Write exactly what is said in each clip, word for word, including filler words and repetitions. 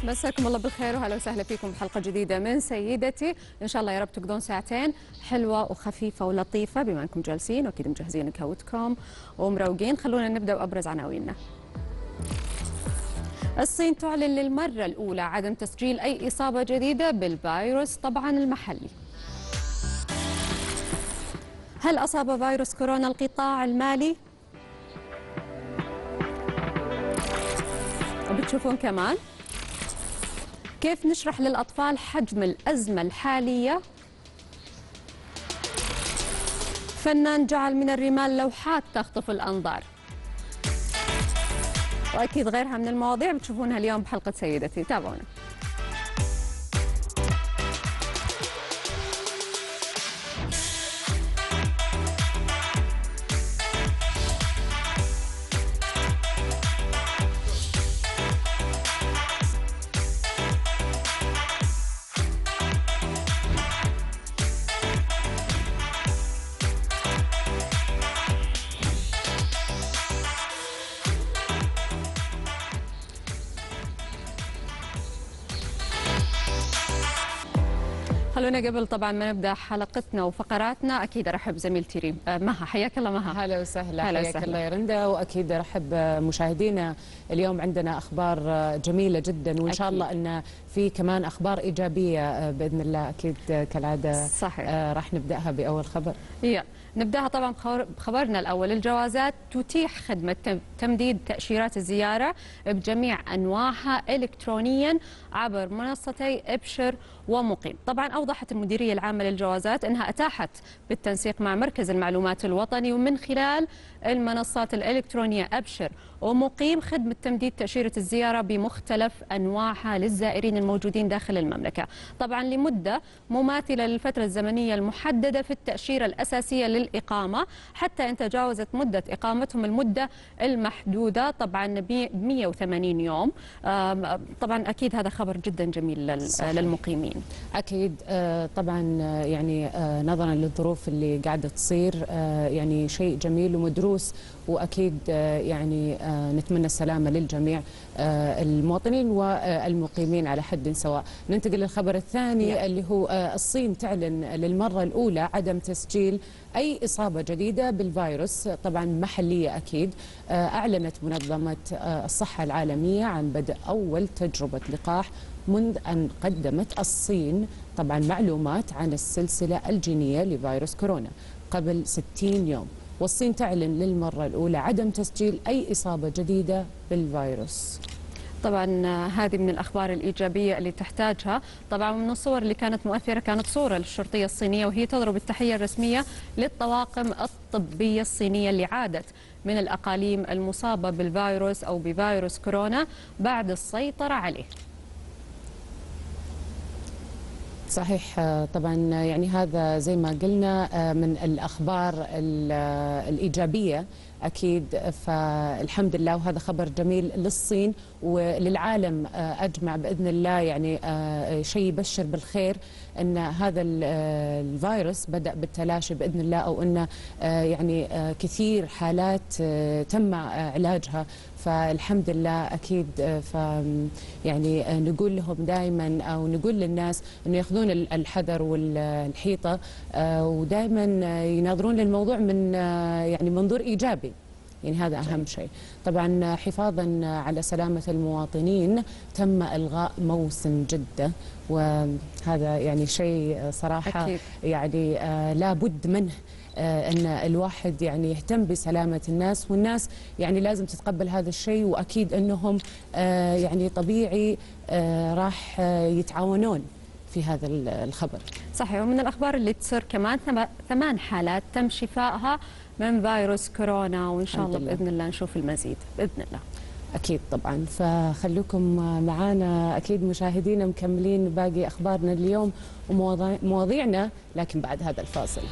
مساكم الله بالخير وهلا وسهلا فيكم بحلقة جديدة من سيدتي. إن شاء الله يا رب تقضون ساعتين حلوة وخفيفة ولطيفة بما أنكم جالسين وأكيد مجهزين قهوتكم ومروقين. خلونا نبدأ بأبرز عناويننا. الصين تعلن للمرة الأولى عدم تسجيل أي إصابة جديدة بالفيروس طبعا المحلي. هل أصاب فيروس كورونا القطاع المالي؟ بتشوفون كمان كيف نشرح للأطفال حجم الأزمة الحالية؟ فنان جعل من الرمال لوحات تخطف الأنظار، وأكيد غيرها من المواضيع بتشوفونها اليوم بحلقة سيدتي. تابعونا. خلونا قبل طبعا ما نبدا حلقتنا وفقراتنا اكيد ارحب زميلتي ريم مها. حياك الله مها. هلا وسهلا. حياك الله يا رندا، واكيد ارحب مشاهدينا. اليوم عندنا اخبار جميله جدا، وان شاء الله ان في كمان اخبار ايجابيه باذن الله. اكيد كالعاده صحيح. آه راح نبداها باول خبر. هي نبداها طبعا بخبرنا الاول. الجوازات تتيح خدمه تمديد تاشيرات الزياره بجميع انواعها الكترونيا عبر منصتي ابشر ومقيم. طبعا اوضحت المديريه العامه للجوازات انها اتاحت بالتنسيق مع مركز المعلومات الوطني ومن خلال المنصات الالكترونيه ابشر ومقيم خدمه تمديد تاشيره الزياره بمختلف انواعها للزائرين الموجودين داخل المملكه، طبعا لمده مماثله للفتره الزمنيه المحدده في التاشيره الاساسيه للاقامه حتى ان تجاوزت مده اقامتهم المده المحدوده طبعا ب مئة وثمانين يوم. طبعا اكيد هذا خبر جدا جميل للمقيمين. اكيد طبعا يعني نظرا للظروف اللي قاعده تصير يعني شيء جميل ومدروس، واكيد يعني نتمنى السلامه للجميع المواطنين والمقيمين على حد سواء. ننتقل للخبر الثاني yeah. اللي هو الصين تعلن للمره الاولى عدم تسجيل اي اصابه جديده بالفيروس طبعا محليه. اكيد اعلنت منظمه الصحه العالميه عن بدء اول تجربه لقاح منذ أن قدمت الصين طبعا معلومات عن السلسلة الجينية لفيروس كورونا قبل ستين يوم، والصين تعلن للمرة الأولى عدم تسجيل أي إصابة جديدة بالفيروس. طبعا هذه من الأخبار الإيجابية اللي تحتاجها. طبعا من الصور اللي كانت مؤثرة كانت صورة للشرطية الصينية وهي تضرب التحية الرسمية للطواقم الطبية الصينية اللي عادت من الأقاليم المصابة بالفيروس أو بفيروس كورونا بعد السيطرة عليه. صحيح. طبعا يعني هذا زي ما قلنا من الأخبار الإيجابية أكيد، فالحمد لله، وهذا خبر جميل للصين وللعالم أجمع بإذن الله. يعني شيء يبشر بالخير أن هذا الفيروس بدأ بالتلاشي بإذن الله، أو أن يعني كثير حالات تم علاجها، فالحمد لله. أكيد ف يعني نقول لهم دائما أو نقول للناس أنه يأخذون الحذر والحيطة ودائما يناظرون للموضوع من يعني منظور إيجابي. يعني هذا أهم شيء. طبعا حفاظا على سلامة المواطنين تم إلغاء موسم جدة، وهذا يعني شيء صراحة أكيد. يعني آه لا بد منه، آه أن الواحد يعني يهتم بسلامة الناس، والناس يعني لازم تتقبل هذا الشيء، وأكيد أنهم آه يعني طبيعي آه راح آه يتعاونون في هذا الخبر. صحيح. ومن الأخبار اللي تصير كمان ثمان حالات تم شفائها من فيروس كورونا، وإن شاء الله بإذن الله نشوف المزيد بإذن الله. أكيد طبعا. فخلوكم معانا أكيد مشاهدينا مكملين باقي أخبارنا اليوم ومواضيعنا، لكن بعد هذا الفاصل.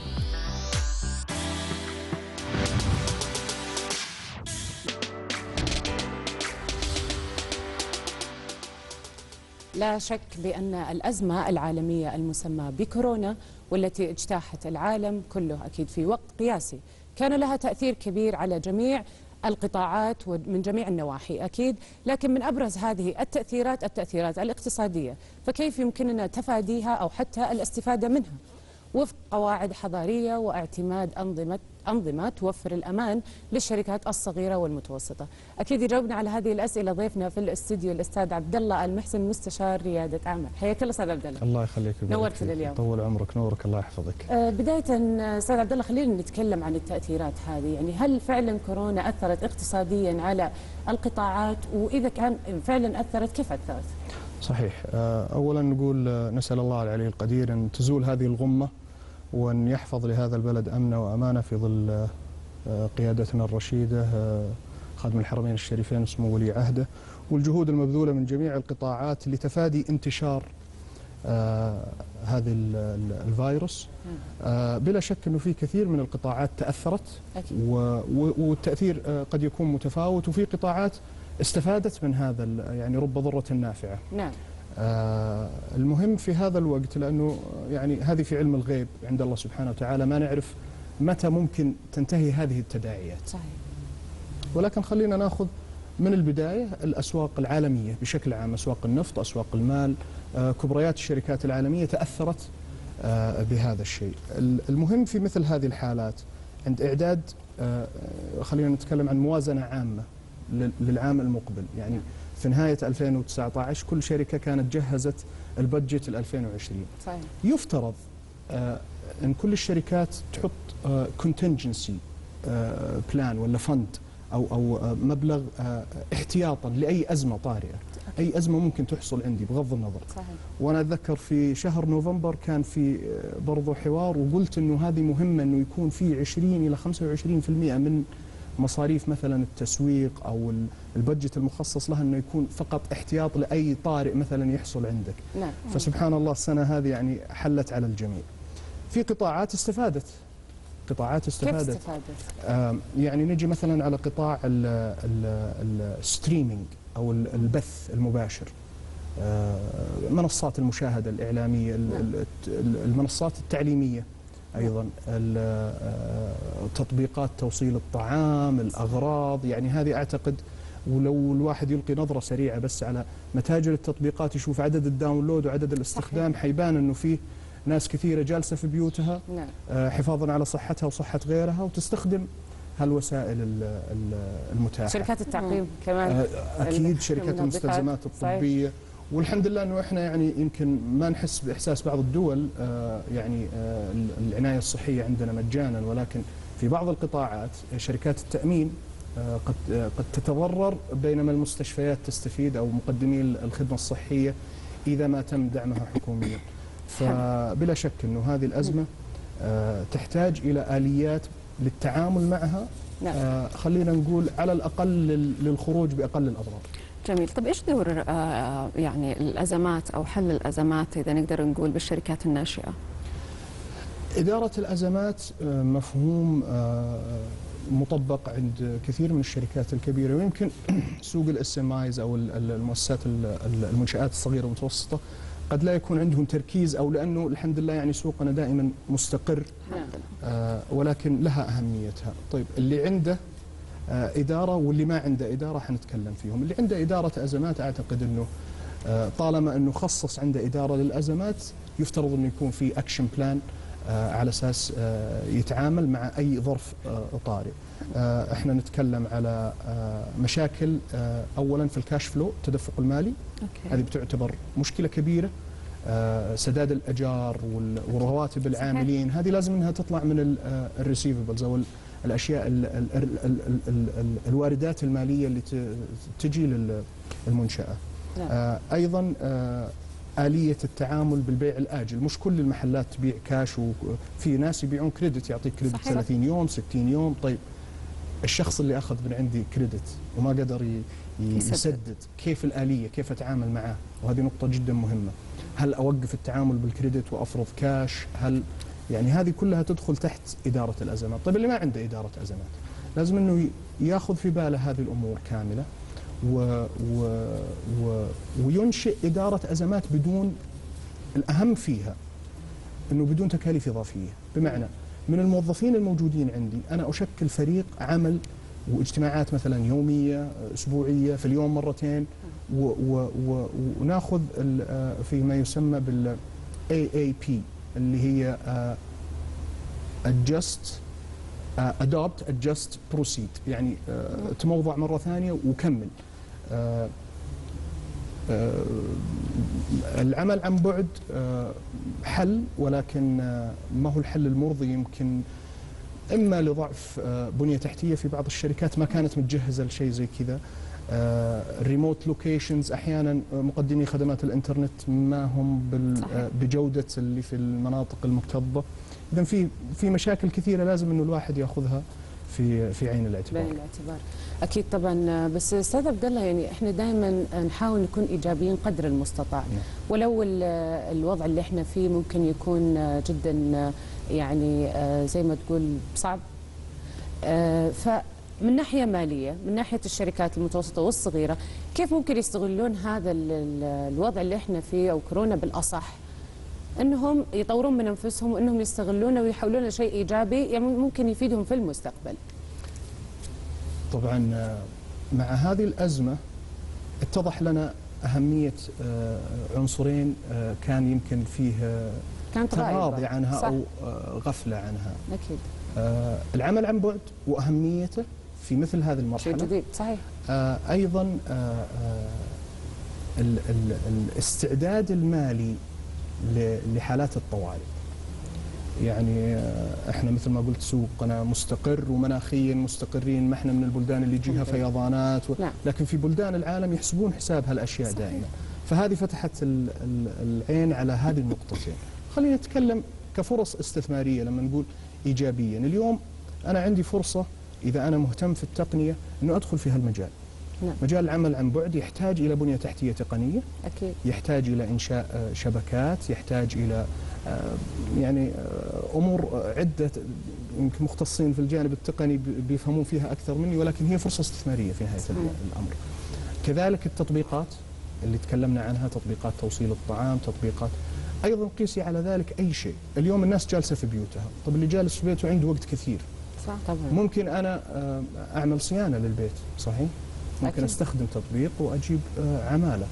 لا شك بأن الأزمة العالمية المسمى بكورونا والتي اجتاحت العالم كله أكيد في وقت قياسي كان لها تأثير كبير على جميع القطاعات ومن جميع النواحي أكيد، لكن من أبرز هذه التأثيرات التأثيرات الاقتصادية، فكيف يمكننا تفاديها أو حتى الاستفادة منها وفق قواعد حضارية واعتماد أنظمة أنظمة توفر الأمان للشركات الصغيرة والمتوسطة. أكيد يجاوبنا على هذه الأسئلة ضيفنا في الاستديو الأستاذ عبد الله المحسن مستشار ريادة أعمال. حياك الله أستاذ عبد الله. الله يخليك، نورتنا اليوم. طول عمرك، نورك، الله يحفظك. آه بداية أستاذ عبد الله خلينا نتكلم عن التأثيرات هذه، يعني هل فعلا كورونا أثرت اقتصاديا على القطاعات، وإذا كان فعلا أثرت كيف أثرت؟ صحيح. أولا نقول نسأل الله العلي القدير أن تزول هذه الغمة وأن يحفظ لهذا البلد أمنه وأمانة في ظل قيادتنا الرشيدة خادم الحرمين الشريفين وسمو ولي عهده، والجهود المبذولة من جميع القطاعات لتفادي انتشار هذا الفيروس. بلا شك أنه في كثير من القطاعات تأثرت أكيد. والتأثير قد يكون متفاوت، وفي قطاعات استفادت من هذا يعني رب ضرة نافعة. نعم. آه المهم في هذا الوقت، لأنه يعني هذه في علم الغيب عند الله سبحانه وتعالى، ما نعرف متى ممكن تنتهي هذه التداعيات. صحيح. ولكن خلينا ناخذ من البداية الأسواق العالمية بشكل عام، أسواق النفط، أسواق المال، آه كبريات الشركات العالمية تأثرت آه بهذا الشيء. المهم في مثل هذه الحالات عند إعداد آه خلينا نتكلم عن موازنة عامة للعام المقبل، يعني في نهاية ألفين وتسعة عشر كل شركة كانت جهزت البادجت ال ألفين وعشرين. صحيح. يفترض آه أن كل الشركات تحط آه contingency آه بلان ولا فند أو أو آه مبلغ آه احتياطا لأي أزمة طارئة، أي أزمة ممكن تحصل عندي بغض النظر. صحيح. وأنا أتذكر في شهر نوفمبر كان في آه برضو حوار وقلت أنه هذه مهمة، أنه يكون في عشرين إلى خمسة وعشرين بالمئة من مصاريف مثلا التسويق أو البادجت المخصص لها أنه يكون فقط احتياط لأي طارئ مثلا يحصل عندك. نعم. فسبحان الله السنة هذه يعني حلت على الجميع. في قطاعات استفادت قطاعات استفادت كيف استفادت؟ آه يعني نجي مثلا على قطاع الستريمينج أو البث المباشر، آه منصات المشاهدة الإعلامية، نعم. المنصات التعليمية أيضا، تطبيقات توصيل الطعام، الأغراض، يعني هذه أعتقد ولو الواحد يلقي نظرة سريعة بس على متاجر التطبيقات يشوف عدد الداونلود وعدد الاستخدام، صحيح. حيبان أنه فيه ناس كثيرة جالسة في بيوتها، نعم. حفاظا على صحتها وصحة غيرها، وتستخدم هالوسائل المتاحة. شركات التعقيم كمان أكيد، شركات المستلزمات الطبية. صحيح. والحمد لله انه احنا يعني يمكن ما نحس باحساس بعض الدول آه يعني آه العنايه الصحيه عندنا مجانا، ولكن في بعض القطاعات شركات التامين آه قد آه قد تتضرر، بينما المستشفيات تستفيد او مقدمي الخدمه الصحيه اذا ما تم دعمها حكوميا. فبلا شك انه هذه الازمه آه تحتاج الى اليات للتعامل معها، آه خلينا نقول على الاقل للخروج باقل الاضرار. جميل. طب ايش دور آه يعني الازمات او حل الازمات اذا نقدر نقول بالشركات الناشئه؟ اداره الازمات آه مفهوم آه مطبق عند كثير من الشركات الكبيره، ويمكن سوق الاس ام ايز او المؤسسات المنشات الصغيره والمتوسطه قد لا يكون عندهم تركيز، او لانه الحمد لله يعني سوقنا دائما مستقر، آه ولكن لها اهميتها. طيب اللي عنده آه إدارة واللي ما عنده إدارة حنتكلم فيهم. اللي عنده إدارة أزمات أعتقد أنه آه طالما أنه خصص عنده إدارة للأزمات يفترض أنه يكون في أكشن بلان آه على أساس آه يتعامل مع أي ظرف آه طارئ. آه احنا نتكلم على آه مشاكل آه أولا في الكاش فلو، التدفق المالي. أوكي. هذه بتعتبر مشكلة كبيرة. آه سداد الأجار ورواتب العاملين، هذه لازم أنها تطلع من الريسيفبلز أو الأشياء ال ال ال ال ال ال الواردات المالية اللي تجي للمنشأة. نعم. آه أيضا آه آلية التعامل بالبيع الآجل، مش كل المحلات تبيع كاش، وفي ناس يبيعون كريدت، يعطيك كريدت ثلاثين يوم ستين يوم. طيب الشخص اللي أخذ من عندي كريدت وما قدر يسدد, يسدد كيف الآلية، كيف أتعامل معاه؟ وهذه نقطة جدا مهمة. هل أوقف التعامل بالكريدت وأفرض كاش؟ هل يعني هذه كلها تدخل تحت إدارة الأزمات. طيب اللي ما عنده إدارة أزمات لازم أنه يأخذ في باله هذه الأمور كاملة و و و وينشئ إدارة أزمات بدون، الأهم فيها أنه بدون تكاليف إضافية. بمعنى من الموظفين الموجودين عندي أنا أشكل فريق عمل واجتماعات مثلا يوميه اسبوعيه في اليوم مرتين، و و و وناخذ في ما يسمى بال إيه إيه بي اللي هي adjust adopt adjust proceed، يعني تموضع مره ثانيه وكمل. العمل عن بعد حل، ولكن ما هو الحل المرضي، يمكن اما لضعف بنيه تحتيه في بعض الشركات ما كانت متجهزه لشيء زي كذا. الريموت لوكيشنز احيانا مقدمي خدمات الانترنت ما هم بجوده اللي في المناطق المكتظه. اذا في في مشاكل كثيره لازم انه الواحد ياخذها في في عين الاعتبار. بعين الاعتبار اكيد طبعا. بس استاذ عبد الله، يعني احنا دائما نحاول نكون ايجابيين قدر المستطاع، ولو الوضع اللي احنا فيه ممكن يكون جدا يعني زي ما تقول صعب. فمن ناحيه ماليه، من ناحيه الشركات المتوسطه والصغيره، كيف ممكن يستغلون هذا الوضع اللي احنا فيه او كورونا بالاصح، انهم يطورون من انفسهم وانهم يستغلونه ويحولونه لشيء ايجابي يعني ممكن يفيدهم في المستقبل؟ طبعا مع هذه الازمه اتضح لنا اهميه عنصرين كان يمكن فيه تغاضي عنها صح. او غفله عنها. اكيد. العمل عن بعد واهميته في مثل هذه المرحله. شيء جديد صحيح. ايضا الاستعداد المالي لحالات الطوارئ. يعني احنا مثل ما قلت سوقنا مستقر ومناخيا مستقرين، ما احنا من البلدان اللي يجيها فيضانات و... لكن في بلدان العالم يحسبون حساب هالاشياء دائما. فهذه فتحت العين على هذه النقطتين. خلينا نتكلم كفرص استثماريه. لما نقول ايجابيا، اليوم انا عندي فرصه اذا انا مهتم في التقنيه انه ادخل في هالمجال. نعم. مجال العمل عن بعد يحتاج إلى بنية تحتية تقنية، أكيد. يحتاج إلى إنشاء شبكات، يحتاج إلى يعني أمور عدة، يمكن مختصين في الجانب التقني بيفهمون فيها أكثر مني، ولكن هي فرصة استثمارية في نهاية صحيح. الأمر. كذلك التطبيقات اللي تكلمنا عنها، تطبيقات توصيل الطعام، تطبيقات أيضا قيسي على ذلك أي شيء. اليوم الناس جالسة في بيوتها، طب اللي جالس في بيته عنده وقت كثير، صح طبعا. ممكن أنا أعمل صيانة للبيت، صحيح؟ ممكن أكيد. استخدم تطبيق واجيب عماله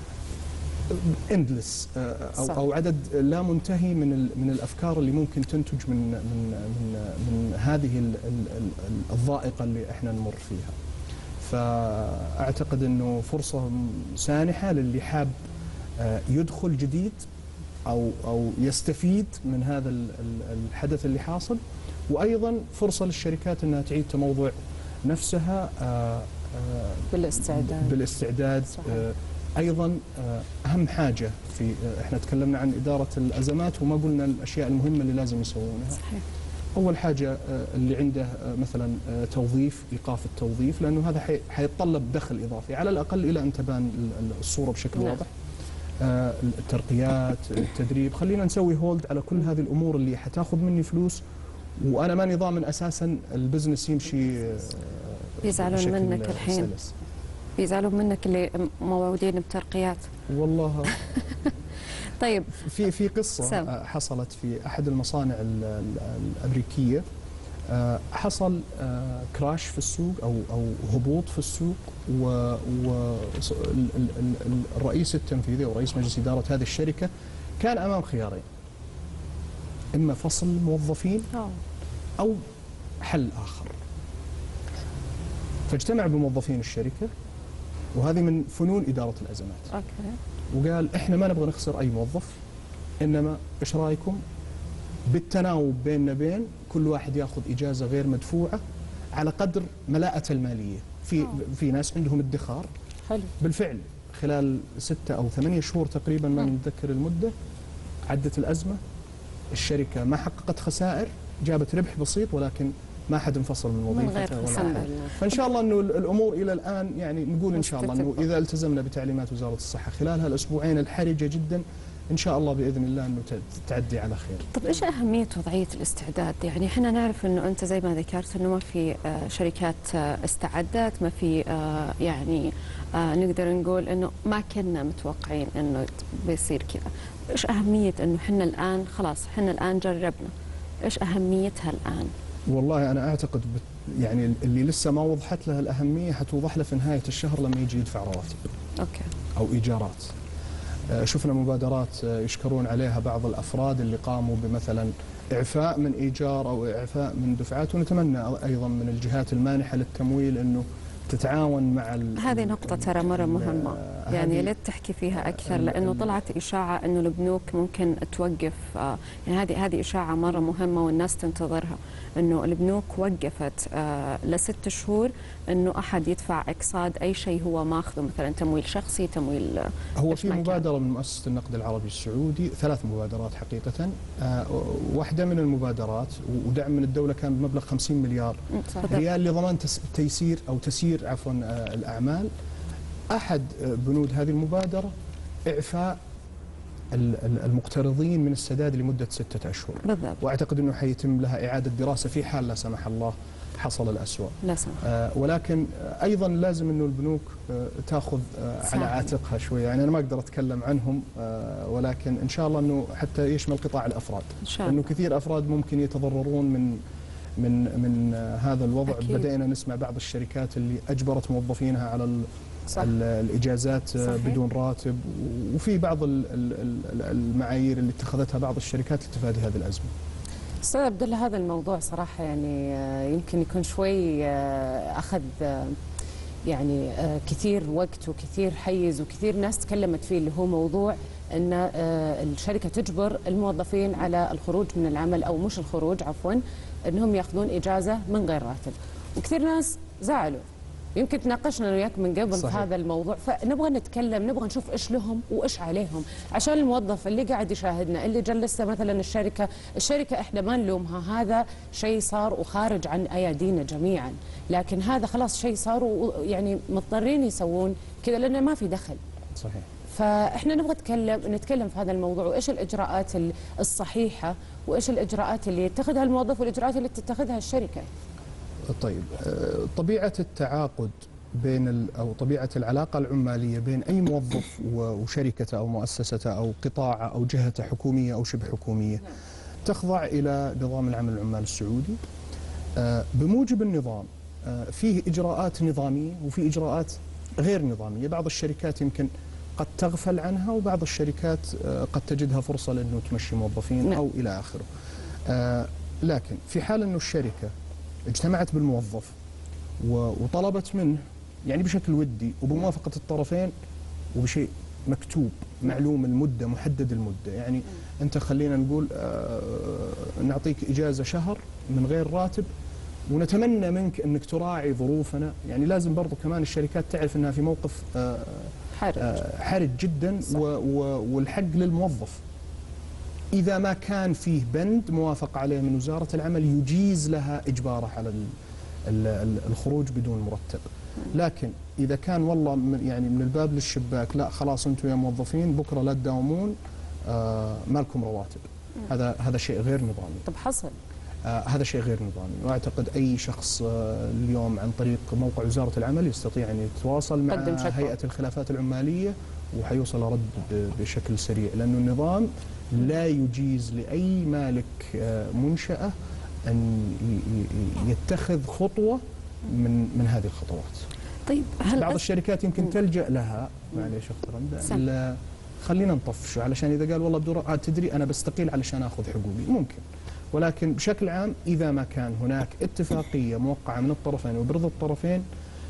اندلس او صح. او عدد لا منتهي من من الافكار اللي ممكن تنتج من من من من هذه الضائقه اللي احنا نمر فيها. فاعتقد انه فرصه سانحه للي حاب يدخل جديد او او يستفيد من هذا الحدث اللي حاصل، وايضا فرصه للشركات انها تعيد تموضع نفسها بالاستعداد بالاستعداد صحيح. ايضا اهم حاجه في احنا تكلمنا عن اداره الازمات وما قلنا الاشياء المهمه اللي لازم يسوونها. صحيح. اول حاجه اللي عنده مثلا توظيف، ايقاف التوظيف، لانه هذا حيتطلب دخل اضافي على الاقل الى ان تبان الصوره بشكل نعم. واضح. الترقيات، التدريب، خلينا نسوي هولد على كل هذه الامور اللي حتاخذ مني فلوس وانا ماني ضامن اساسا البزنس يمشي. بيزعلون منك الحين، بيزعلون منك اللي موعودين بترقيات والله. طيب في في قصه سم. حصلت في احد المصانع الامريكيه. حصل كراش في السوق او او هبوط في السوق، والرئيس التنفيذي او رئيس مجلس اداره هذه الشركه كان امام خيارين: اما فصل الموظفين او حل اخر. فاجتمع بموظفين الشركه، وهذه من فنون اداره الازمات. اوكي. وقال احنا ما نبغى نخسر اي موظف، انما ايش رايكم بالتناوب بيننا بين كل واحد ياخذ اجازه غير مدفوعه على قدر ملاءته الماليه. في في ناس عندهم ادخار. حلو. بالفعل خلال ستة او ثمانية شهور تقريبا، ما نتذكر المده، عدت الازمه، الشركه ما حققت خسائر، جابت ربح بسيط، ولكن ما حد انفصل من وظيفته ولا حد. فان شاء الله انه الامور الى الان يعني نقول ان شاء الله انه اذا التزمنا بتعليمات وزاره الصحه خلال هالاسبوعين الحرجه جدا، ان شاء الله باذن الله انه تعدي على خير. طب ايش اهميه وضعيه الاستعداد؟ يعني احنا نعرف انه انت زي ما ذكرت انه ما في شركات استعدت، ما في يعني نقدر نقول انه ما كنا متوقعين انه بيصير كذا. ايش اهميه انه احنا الان خلاص احنا الان جربنا؟ ايش اهميتها الان؟ والله انا اعتقد يعني اللي لسه ما وضحت له الأهمية حتوضح له في نهاية الشهر لما يجي يدفع رواتب أوكي. أو إيجارات. شفنا مبادرات يشكرون عليها بعض الأفراد اللي قاموا بمثلا إعفاء من إيجار أو إعفاء من دفعات، ونتمنى أيضا من الجهات المانحة للتمويل أنه تتعاون مع هذه نقطة ترى مرة مهمة، يعني لا تحكي فيها أكثر، لأنه طلعت إشاعة أنه البنوك ممكن توقف، يعني هذه هذه إشاعة مرة مهمة والناس تنتظرها، أنه البنوك وقفت لست شهور أنه أحد يدفع إقساط أي شيء هو ماخذه، مثلا تمويل شخصي، تمويل. هو في مبادرة من مؤسسة النقد العربي السعودي، ثلاث مبادرات حقيقة. واحدة من المبادرات ودعم من الدولة كان بمبلغ خمسين مليار ريال لضمان تيسير أو تسيير عفوا الأعمال. أحد بنود هذه المبادرة إعفاء المقترضين من السداد لمدة ستة أشهر بالضبط. وأعتقد أنه حيتم لها إعادة دراسة في حال لا سمح الله حصل الأسوأ. لا سمح. آه ولكن أيضا لازم أنه البنوك آه تأخذ آه على عاتقها شوية، يعني أنا ما أقدر أتكلم عنهم، آه ولكن إن شاء الله أنه حتى يشمل قطاع الأفراد، إن شاء الله. لأنه كثير أفراد ممكن يتضررون من من من هذا الوضع. أكيد. بدأنا نسمع بعض الشركات اللي أجبرت موظفينها على صح. الإجازات صحيح. بدون راتب، وفي بعض المعايير اللي اتخذتها بعض الشركات لتفادي هذه الأزمة. أستاذ عبد الله، هذا الموضوع صراحة يعني يمكن يكون شوي أخذ يعني كثير وقت وكثير حيز وكثير ناس تكلمت فيه، اللي هو موضوع أن الشركة تجبر الموظفين على الخروج من العمل، أو مش الخروج عفوا، أنهم يأخذون إجازة من غير راتب، وكثير ناس زعلوا. يمكن تناقشنا انا وياك من قبل صحيح. في هذا الموضوع، فنبغى نتكلم، نبغى نشوف ايش لهم وايش عليهم، عشان الموظف اللي قاعد يشاهدنا اللي جلسه مثلا الشركه، الشركه احنا ما نلومها، هذا شيء صار وخارج عن ايادينا جميعا، لكن هذا خلاص شيء صار ويعني مضطرين يسوون كذا لانه ما في دخل. صحيح. فاحنا نبغى نتكلم نتكلم في هذا الموضوع، وايش الاجراءات الصحيحه وايش الاجراءات اللي يتخذها الموظف والاجراءات اللي تتخذها الشركه. طيب، طبيعة التعاقد بين أو طبيعة العلاقة العمالية بين أي موظف وشركته أو مؤسسته أو قطاعه أو جهته حكومية أو شبه حكومية تخضع إلى نظام العمل العمالي السعودي. بموجب النظام فيه إجراءات نظامية وفي إجراءات غير نظامية، بعض الشركات يمكن قد تغفل عنها وبعض الشركات قد تجدها فرصة لأنه تمشي موظفين أو إلى آخره. لكن في حال أنه الشركة اجتمعت بالموظف وطلبت منه يعني بشكل ودي وبموافقة الطرفين وبشيء مكتوب معلوم المدة محدد المدة، يعني أنت خلينا نقول نعطيك إجازة شهر من غير راتب ونتمنى منك أنك تراعي ظروفنا، يعني لازم برضو كمان الشركات تعرف أنها في موقف حرج, حرج جدا والحق للموظف. إذا ما كان فيه بند موافق عليه من وزارة العمل يجيز لها إجباره على الخروج بدون مرتب، لكن إذا كان والله من يعني من الباب للشباك لا خلاص أنتم يا موظفين بكرة لا تداومون، آه ما لكم رواتب، هذا هذا شيء غير نظامي. طب حصل آه هذا شيء غير نظامي، وأعتقد أي شخص آه اليوم عن طريق موقع وزارة العمل يستطيع أن يتواصل مع هيئة الخلافات العمالية وحيوصل رد بشكل سريع، لأنه النظام لا يجيز لأي مالك منشأة أن يتخذ خطوة من من هذه الخطوات. طيب هل بعض الشركات يمكن تلجأ لها، معليش اخترا خلينا نطفش علشان إذا قال والله بدور تدري أنا بستقيل علشان أخذ حقوقي ممكن، ولكن بشكل عام إذا ما كان هناك اتفاقية موقعة من الطرفين وبرضا الطرفين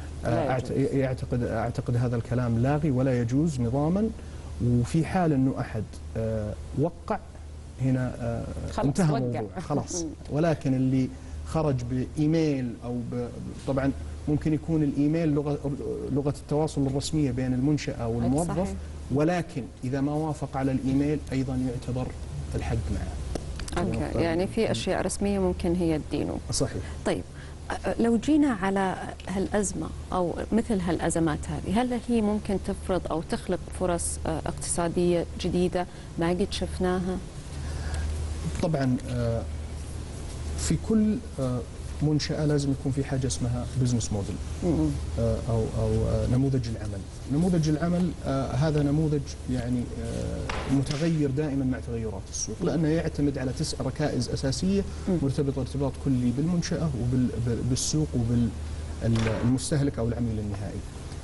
أعتقد أعتقد هذا الكلام لاغي ولا يجوز نظاما. وفي حال أنه أحد آه وقع هنا آه انتهى الموضوع خلاص، ولكن اللي خرج بإيميل أو طبعا ممكن يكون الإيميل لغة لغة التواصل الرسمية بين المنشأة والموظف صحيح. ولكن إذا ما وافق على الإيميل أيضا يعتبر الحق معه. أوكي، يعني في أشياء رسمية ممكن هي تدينه. صحيح. طيب لو جينا على هالأزمة أو مثل هالأزمات هذه، هل هي ممكن تفرض أو تخلق فرص اقتصادية جديدة ما قد شفناها؟ طبعا في كل منشأة لازم يكون في حاجة اسمها بزنس موديل أو أو نموذج العمل. نموذج العمل هذا نموذج يعني متغير دائما مع تغيرات السوق، لأنه يعتمد على تسع ركائز أساسية مرتبطة ارتباط كلي بالمنشأة وبالسوق وبالمستهلك أو العميل النهائي.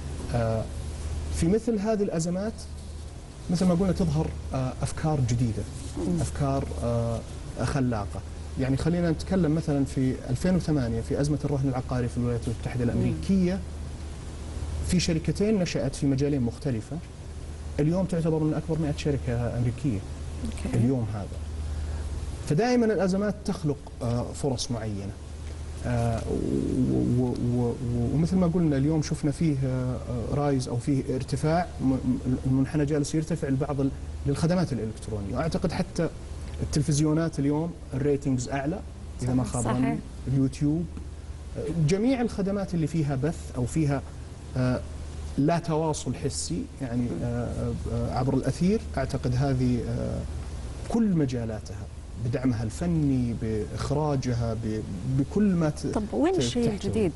في مثل هذه الأزمات مثل ما قلنا تظهر أفكار جديدة، أفكار خلاقة. يعني خلينا نتكلم مثلا في ألفين وثمانية في أزمة الرهن العقاري في الولايات المتحدة الأمريكية، في شركتين نشأت في مجالين مختلفة، اليوم تعتبر من أكبر مئة شركة أمريكية اليوم هذا. فدائما الأزمات تخلق فرص معينة، ومثل ما قلنا اليوم شفنا فيه رايز أو فيه ارتفاع، المنحنى جالس يرتفع لبعض للخدمات الإلكترونية، وأعتقد حتى التلفزيونات اليوم الريتنجز أعلى إذا ما خاب ظني، اليوتيوب، جميع الخدمات اللي فيها بث أو فيها لا تواصل حسي يعني عبر الأثير، أعتقد هذه كل مجالاتها بدعمها الفني بإخراجها بكل ما ت... طب وين الشيء الجديد؟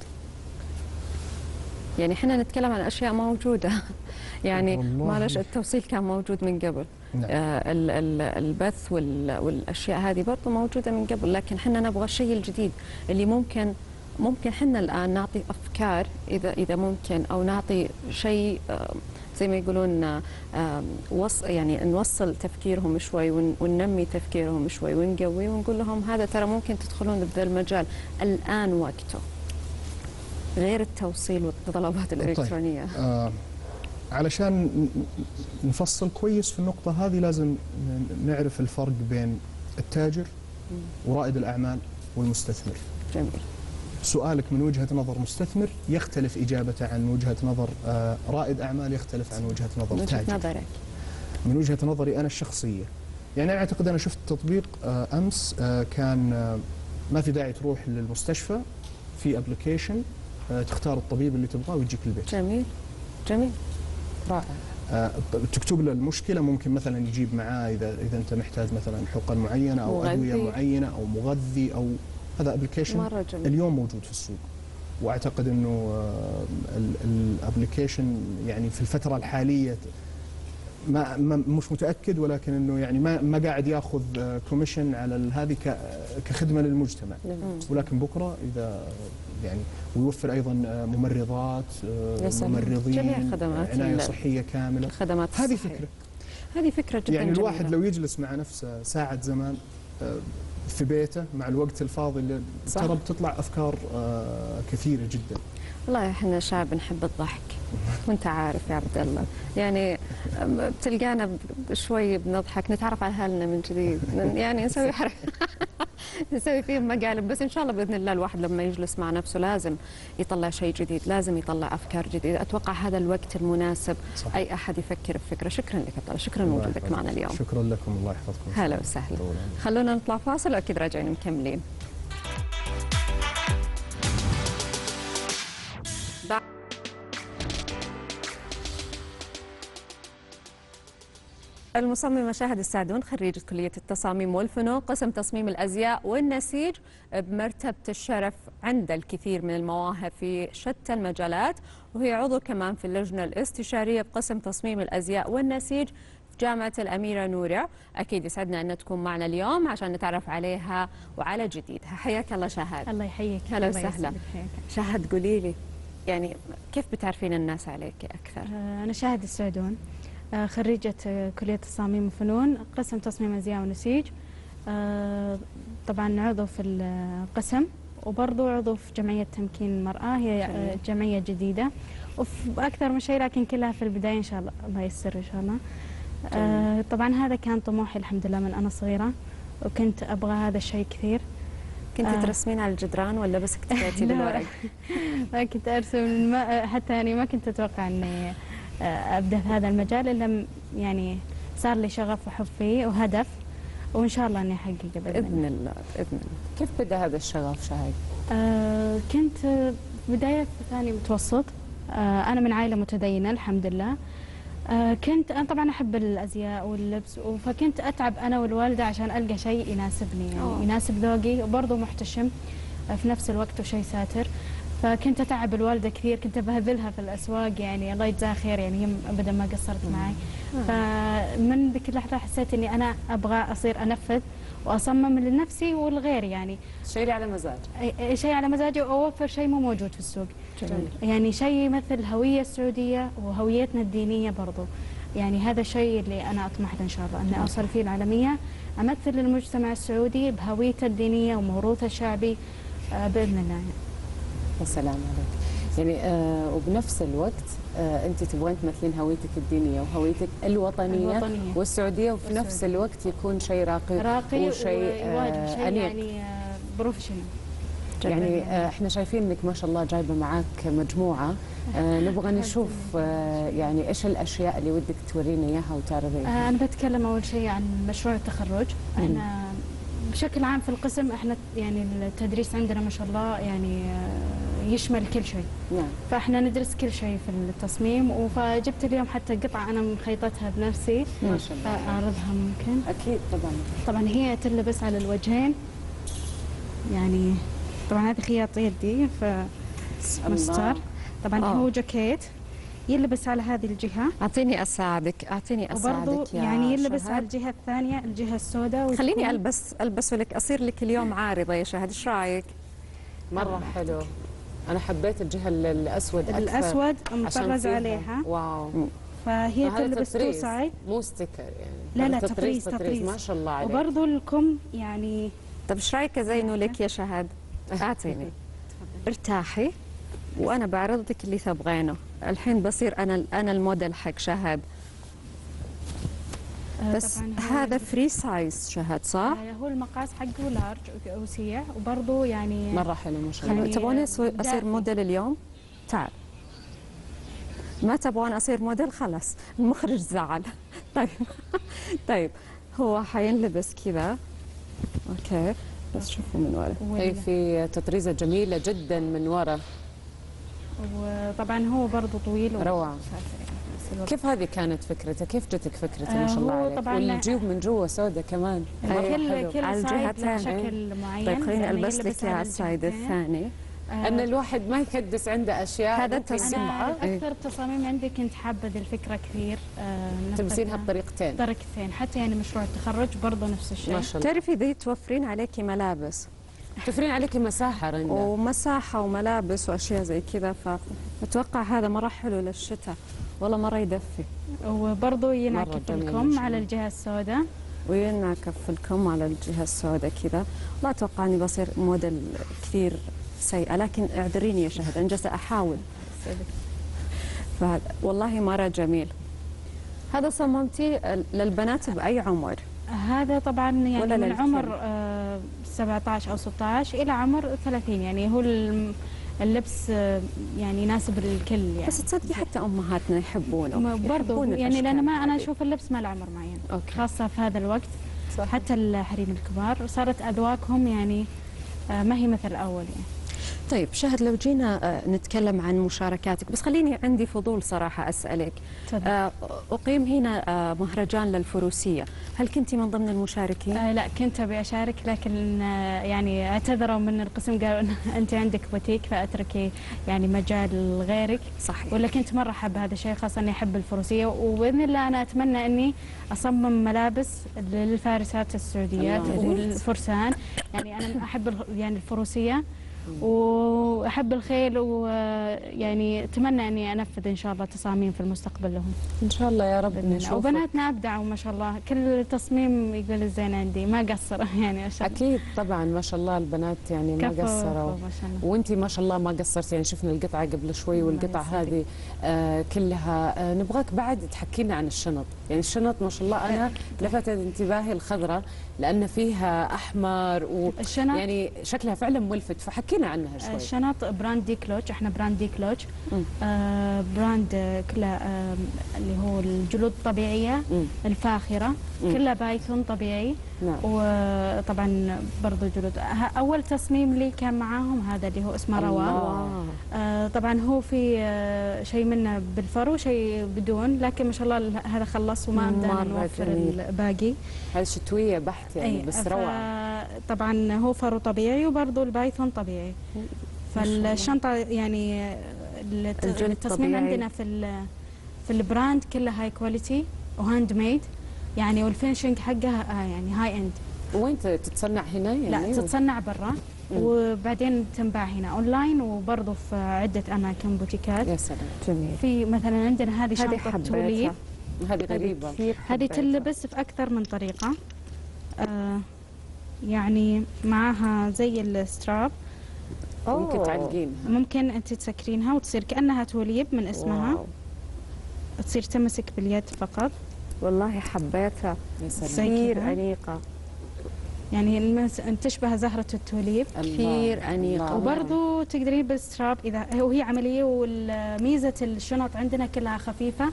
يعني احنا نتكلم عن أشياء موجودة يعني معلش التوصيل كان موجود من قبل. نعم. آه البث والاشياء هذه برضه موجوده من قبل، لكن احنا نبغى الشيء الجديد اللي ممكن ممكن احنا الان نعطي افكار اذا اذا ممكن، او نعطي شيء آه زي ما يقولون آه وص يعني نوصل تفكيرهم شوي وننمي تفكيرهم شوي ونقوي ونقول لهم هذا ترى ممكن تدخلون بذا المجال الان وقته، غير التوصيل والطلبات الالكترونيه. طيب. آه علشان نفصل كويس في النقطة هذه لازم نعرف الفرق بين التاجر ورائد الأعمال والمستثمر. جميل. سؤالك من وجهة نظر مستثمر يختلف إجابته عن وجهة نظر رائد أعمال، يختلف عن وجهة نظر من تاجر. وجهة نظرك. من وجهة نظري أنا الشخصية، يعني أنا أعتقد أنا شفت تطبيق أمس كان ما في داعي تروح للمستشفى، في أبليكيشن تختار الطبيب اللي تبغاه ويجيك البيت. جميل جميل رائع. آه تكتب له المشكله، ممكن مثلا يجيب معاه اذا اذا انت محتاج مثلا حقن معينه او مغذي. ادويه معينه او مغذي، او هذا ابلكيشن اليوم موجود في السوق، واعتقد انه الابلكيشن يعني في الفتره الحاليه ما, ما مش متاكد، ولكن انه يعني ما ما قاعد ياخذ كوميشن على هذه كخدمه للمجتمع، ولكن بكره اذا يعني ويوفر ايضا ممرضات، ممرضين، جميع خدمات عنايه صحيه كامله. الخدمات هذه فكره هذه فكره جدا يعني الواحد جميلة. لو يجلس مع نفسه ساعه زمان في بيته مع الوقت الفاضي اللي ترى بتطلع افكار كثيره جدا. والله احنا شعب نحب الضحك وانت عارف يا عبد الله، يعني بتلقانا شوي بنضحك، نتعرف على حالنا من جديد، يعني نسوي حركة نسوي فيهم مقالب، بس ان شاء الله باذن الله الواحد لما يجلس مع نفسه لازم يطلع شيء جديد، لازم يطلع افكار جديده. اتوقع هذا الوقت المناسب صح. اي احد يفكر بفكره. شكرا لك عبد الله، شكرا لوجودك معنا اليوم. شكرا لكم، الله يحفظكم. هلا وسهلا. خلونا نطلع فاصل واكيد راجعين مكملين. المصممة شاهد السعدون خريجة كلية التصاميم والفنون قسم تصميم الأزياء والنسيج بمرتبة الشرف عند الكثير من المواهب في شتى المجالات، وهي عضو كمان في اللجنة الاستشارية بقسم تصميم الأزياء والنسيج في جامعة الأميرة نورة. أكيد يسعدنا أن تكون معنا اليوم عشان نتعرف عليها وعلى جديدها. حياك الله شاهد. الله يحييك. هلا وسهلا. شاهد قولي لي يعني كيف بتعرفين الناس عليك أكثر؟ أنا شاهد السعدون، خريجة كلية تصاميم وفنون قسم تصميم أزياء ونسيج، طبعا عضو في القسم وبرضو عضو في جمعية تمكين المرأة، هي جمعية جديدة وفي أكثر من شيء لكن كلها في البداية إن شاء الله، الله ييسر إن شاء الله. جميل. طبعا هذا كان طموحي الحمد لله من أنا صغيرة، وكنت أبغى هذا الشيء كثير. كنت آه. ترسمين على الجدران ولا بس اكتفيتي بالورق؟ ما كنت أرسم، ما حتى يعني ما كنت أتوقع إني أبدأ في هذا المجال إلا يعني صار لي شغف وحب فيه وهدف، وإن شاء الله إني أحققه بإذن الله. بإذن الله. كيف بدأ هذا الشغف شاهد؟ آه كنت بداية ثاني متوسط، آه أنا من عائلة متدينة الحمد لله. آه كنت أنا طبعا أحب الأزياء واللبس، فكنت أتعب أنا والوالدة عشان ألقى شيء يناسبني، يعني أوه. يناسب ذوقي وبرضه محتشم. في نفس الوقت وشيء ساتر. فكنت اتعب الوالده كثير، كنت ابهذلها في الاسواق يعني، الله يجزاها خير يعني، هي ابدا ما قصرت معي. فمن ذيك اللحظه حسيت اني انا ابغى اصير انفذ واصمم لنفسي والغير يعني، شيء على مزاج، شيء على مزاجي، واوفر شيء مو موجود في السوق. جميل. يعني شيء يمثل الهويه السعوديه وهويتنا الدينيه برضو. يعني هذا الشيء اللي انا اطمح له ان شاء الله، اني اوصل فيه العالميه، امثل المجتمع السعودي بهويته الدينيه وموروثه الشعبي باذن الله يعني. يا سلام عليك. يعني آه وبنفس الوقت آه انت تبغين تمثلين هويتك الدينيه وهويتك الوطنيه, الوطنية. والسعوديه، وفي والسعودية. نفس الوقت يكون شيء راقي راقي وشيء آه شيء أنيق. يعني آه بروفيشنال. يعني آه احنا شايفين انك ما شاء الله جايبه معاك مجموعه، آه نبغى نشوف آه يعني ايش الاشياء اللي ودك تورينا اياها وتعرضينها. آه انا بتكلم اول شيء عن مشروع التخرج. احنا بشكل عام في القسم احنا يعني التدريس عندنا ما شاء الله يعني يشمل كل شيء. نعم. فاحنا ندرس كل شيء في التصميم، فجبت اليوم حتى قطعه انا مخيطتها بنفسي. ما شاء الله. اعرضها ممكن؟ اكيد طبعا. طبعا هي تلبس على الوجهين يعني، طبعا هذه خياط يدي في مستر. طبعا أوه. هو جاكيت يلبس على هذه الجهه. اعطيني اساعدك، اعطيني اساعدك وبرضه يا يعني يلبس شهد. على الجهه الثانيه، الجهه السوداء. خليني البس البس لك، اصير لك اليوم عارضه يا شهد، ايش رايك؟ مره حلو. انا حبيت الجهه الاسود اكثر، الاسود مطرز عليها. واو. فهي تلبس تو سايد، مو ستيكر يعني. لا لا تطريز تطريز ما شاء الله عليك. وبرضه الكم يعني. طيب ايش رايك ازينه لك يا شهد؟ اعطيني. ارتاحي وانا بعرض لك اللي تبغينه. الحين بصير انا انا الموديل حق شهد. بس هذا فري سايز شهد صح؟ هو المقاس حقه لارج وسيع، وبرضه يعني مره حلو ما شاء الله. يعني تبغوني اصير موديل اليوم؟ تعال. ما تبغون اصير موديل؟ خلاص المخرج زعل. طيب طيب هو حينلبس كذا اوكي، بس شوفوا من ورا. هي في تطريزه جميله جدا من ورا، وطبعا هو برضه طويل روعه. كيف هذه كانت فكرته؟ كيف جتك فكرته ما شاء الله عليك؟ والجيوب من جوا سوداء كمان. كل كل على الجهه الثانيه شكل معين. طيب خليني البس لك على السايد الثاني. آه ان الواحد ما يكدس عنده اشياء. هذا التصميم. اكثر تصاميم عندي كنت حابه ذي الفكره كثير. آه تلبسينها بطريقتين. طريقتين، حتى يعني مشروع التخرج برضه نفس الشيء. ما شاء الله. تعرفي ذي توفرين عليكي ملابس، توفرين عليكي مساحه رندا، ومساحه وملابس واشياء زي كذا، فاتوقع هذا مره حلو للشتاء، والله مره يدفي. وبرضه ينعكف الكم على الجهه السوداء، وينعكف الكم على الجهه السوداء كذا. لا اتوقع اني بصير موديل كثير سيئه، لكن اعذريني يا شهد، انا جالسه احاول. فهذا والله مره جميل. هذا صممتي للبنات باي عمر؟ هذا طبعا يعني من عمر آه سبعة عشر او ستة عشر الى عمر ثلاثين، يعني هو اللبس يعني يناسب الكل يعني. بس تصدقي حتى امهاتنا يحبونه برضه يعني، لان ما انا اشوف اللبس ما له عمر معين. أوكي. خاصه في هذا الوقت صح. حتى الحريم الكبار صارت اذواقهم يعني آه ما هي مثل الاول يعني. طيب شهد، لو جينا نتكلم عن مشاركاتك، بس خليني عندي فضول صراحة أسألك. تفضل. أقيم هنا مهرجان للفروسية، هل كنتي من ضمن المشاركين؟ آه لا كنت أبي أشارك، لكن آه يعني اعتذروا من القسم، قالوا أنت عندك بوتيك فأتركي يعني مجال غيرك. صحيح. ولا كنت مرة حابة هذا الشيء، خاصة أني أحب الفروسية، وبإذن الله أنا أتمنى أني أصمم ملابس للفارسات السعوديات والفرسان. يعني أنا أحب يعني الفروسية واحب الخيل، ويعني اتمنى اني انفذ ان شاء الله تصاميم في المستقبل لهم ان شاء الله يا رب نشوف. وبناتنا ابدعوا ما شاء الله، كل تصميم يقول الزين عندي ما قصروا يعني ما شاء الله. اكيد طبعا ما شاء الله البنات يعني ما قصروا، وانت ما شاء الله ما قصرتي. يعني شفنا القطعه قبل شوي، والقطعه هذه آه كلها آه نبغاك بعد تحكينا عن الشنط. يعني الشنط ما شاء الله انا لفتت انتباهي الخضراء، لان فيها احمر و يعني شكلها فعلا ملفت، فحكينا عنها شوي. الشنط براند دي كلوتش، احنا براند دي كلوتش آه براند كلها آه اللي هو الجلود الطبيعيه مم. الفاخره مم. كلها بايثون طبيعي. نعم. وطبعا برضو جلود. اول تصميم لي كان معاهم هذا اللي هو اسمه رواء. آه طبعا هو في آه شيء منه بالفرو شيء بدون، لكن ما شاء الله هذا خلص وما بدنا نوفر الباقي. هذه شتويه بحت يعني. أي. بس روعه. طبعا هو فرو طبيعي وبرضه البايثون طبيعي. فالشنطه يعني الت- الجلد التصميم طبيعي. عندنا في ال- في البراند كله هاي كواليتي وهاند ميد يعني، والفينشنج حقها آه يعني هاي اند. وين تتصنع هنا يعني؟ لا تتصنع برا وبعدين تنباع هنا اونلاين وبرضه في عده اماكن بوتيكات. يا سلام. جميل. في مثلا عندنا هذه هذه شنطه حبيتها. توليب، هذه غريبة. كثير هذه حبيتها. تلبس في اكثر من طريقه. آه يعني معاها زي الستراب، ممكن تعلقينها. ممكن انت تسكرينها وتصير كانها توليب من اسمها. واو. تصير تمسك باليد فقط، والله حبيتها، يا سلام. زي كثير كذا. أنيقة، يعني المس- تشبه زهره التوليب. كثير أنيقة. الله. وبرضو تقدرين بالستراب اذا وهي عمليه، والميزه الشنط عندنا كلها خفيفه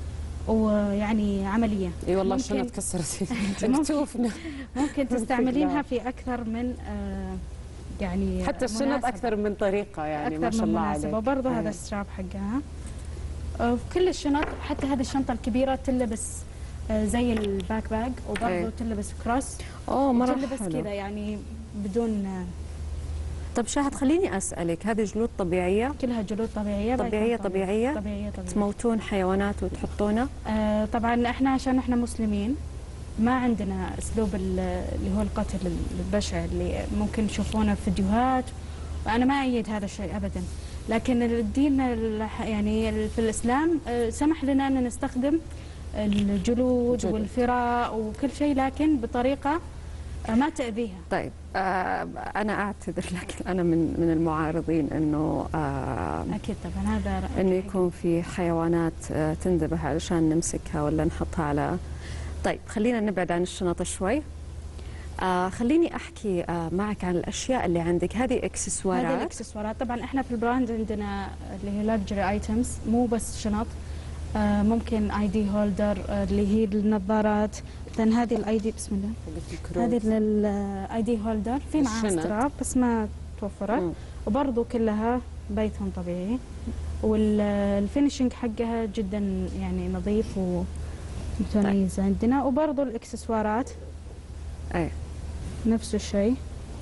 ويعني عمليه. اي والله ممكن- الشنط كسرت ممكن- كتوفنا. ممكن تستعملينها في اكثر من آه يعني حتى الشنط مناسبة. اكثر من طريقة يعني، ما اكثر شاء من الله مناسبه. عليك. وبرضه هذا إيه. الستراب حقها. آه، في كل الشنط، حتى هذه الشنطه الكبيره تلبس آه، زي الباك باج، وبرضه إيه. تلبس كروس، أوه مرة تلبس حلو. كذا يعني بدون آه، طب شاهد خليني أسألك، هذه جلود طبيعية كلها جلود طبيعيه. طبيعية بايثون طبيعية؟ طبيعيه طبيعيه. تموتون حيوانات وتحطونه؟ آه طبعا احنا عشان احنا مسلمين ما عندنا اسلوب ال- اللي هو القتل البشع اللي ممكن تشوفونه في فيديوهات، وانا ما ايد هذا الشيء ابدا. لكن الدين الح- يعني في الاسلام آه، سمح لنا ان نستخدم الجلود جلود. والفراء وكل شيء، لكن بطريقه آه، ما تاذيها. طيب آه أنا أعتذر لكن أنا من من المعارضين إنه آه اكيد طبعا هذا رأيي. إنه يكون في حيوانات آه تنذبح علشان نمسكها ولا نحطها على. طيب خلينا نبعد عن الشنطة شوي. آه خليني أحكي آه معك عن الأشياء اللي عندك، هذه هذه إكسسوارات. الاكسسوارات طبعا احنا في البراند عندنا اللي هي لاكجري ايتمز، مو بس شنط. آه ممكن اي دي هولدر اللي هي النظارات. مثلا هذه الاي دي، بسم الله، هذه الاي دي هولدر في معها الشنط. ستراب بس ما توفرت، مم. وبرضه كلها بايثون طبيعي، والفينشنج حقها جدا يعني نظيف ومتميز عندنا. وبرضه الاكسسوارات أي نفس الشيء.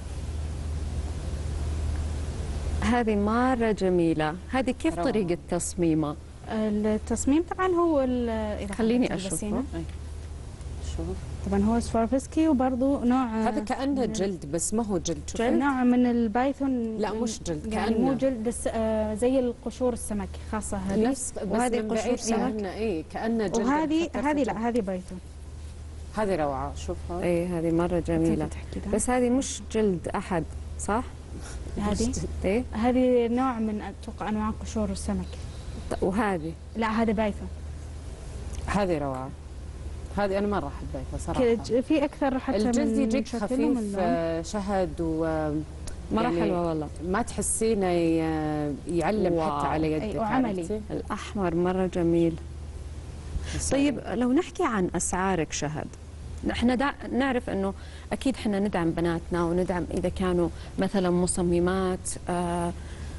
هذه مرة جميلة، هذه كيف روعة. طريقة تصميمها؟ التصميم طبعا هو ال- اذا خليني حبيتي تلبسينه. أشوفه. أي. شوف طبعا هو سوارفسكي، وبرضه نوع هذا كأنه جلد بس ما هو جلد. شوف. نوع من البايثون. لا مش جلد، يعني كأنه مو جلد بس آه زي القشور السمك خاصة هذه. نفس بس وهذه من قشور بعيد سمك؟ كأنه اي كأنه جلد. وهذه فكرت هذه جلد. لا هذه بايثون. هذه روعة. شوفها. اي هذه مرة جميلة، تنفتح كذا. بس هذه مش جلد أحد صح؟ هذه ايه هذه نوع من اتوقع انواع قشور السمك. ط- وهذه لا هذا بايثون. هذه روعة. هذه أنا مرة حبيتها صراحة. كذا في اكثر حتى الجلد من يجيك شكل خفيف ومن لون. آه، شهد و مرة يعني حلوة والله. ما تحسينه ي- يعلم واو. حتى على يدك. أي، وعملي. عرفتي؟ الأحمر مرة جميل. بس طيب لو نحكي عن أسعارك شهد، احنا دع... نعرف انه اكيد احنا ندعم بناتنا وندعم اذا كانوا مثلا مصممات آه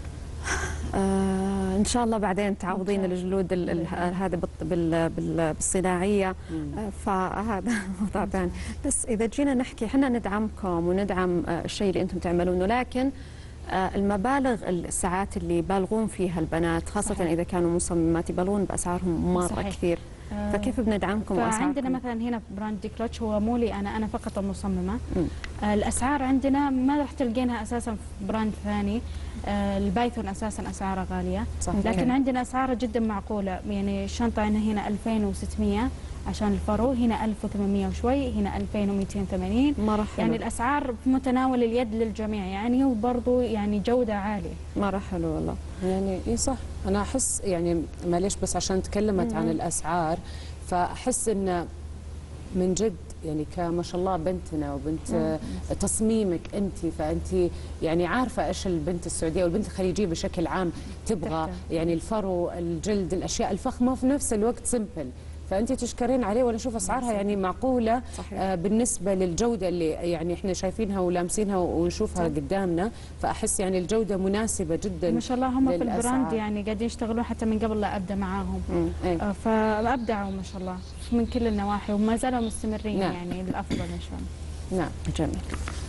آه ان شاء الله بعدين تعوضين الجلود ال- ال- هذا بالط- بال- بال- بالصناعيه. آه فهذا موضوع ثاني. بس اذا جينا نحكي احنا ندعمكم وندعم آه الشيء اللي انتم تعملونه، لكن آه المبالغ الساعات اللي يبالغون فيها البنات خاصه صحيح. اذا كانوا مصممات يبالغون باسعارهم مره صحيح. كثير. آه، فكيف بندعمكم فعندنا واسعاركم؟ مثلا هنا في براند دي كلتش، هو مو لي انا انا فقط المصممه. مم. آه الاسعار عندنا ما راح تلقينها اساسا في براند ثاني. آه البايثون اساسا اسعاره غاليه، صحيح. لكن عندنا اسعاره جدا معقوله. يعني الشنطه هنا هنا ألفين وستمية عشان الفرو، هنا ألف وثمانمية وشوي، هنا ألفين ومئتين وثمانين. مرة حلو. يعني الاسعار في متناول اليد للجميع يعني، وبرضه يعني جوده عاليه. مرة حلو والله. يعني اي صح. انا احس يعني معليش بس عشان تكلمت عن الاسعار، فاحس ان من جد يعني كما شاء الله بنتنا وبنت تصميمك انت، فانت يعني عارفه ايش البنت السعوديه والبنت الخليجيه بشكل عام تبغى، تحتاج. يعني الفرو، الجلد، الاشياء الفخمه وفي نفس الوقت سمبل. فانت تشكرين عليه، وانا اشوف اسعارها يعني معقوله. صحيح. آه بالنسبه للجوده اللي يعني احنا شايفينها ولامسينها ونشوفها صح. قدامنا، فاحس يعني الجوده مناسبه جدا. ما شاء الله هم في للأسعار. البراند يعني قاعدين يشتغلون حتى من قبل لا ابدا معاهم. ايه. آه، فابدعوا ما شاء الله من كل النواحي، وما زالوا مستمرين نعم. يعني للافضل ان شاء الله. نعم. جميل.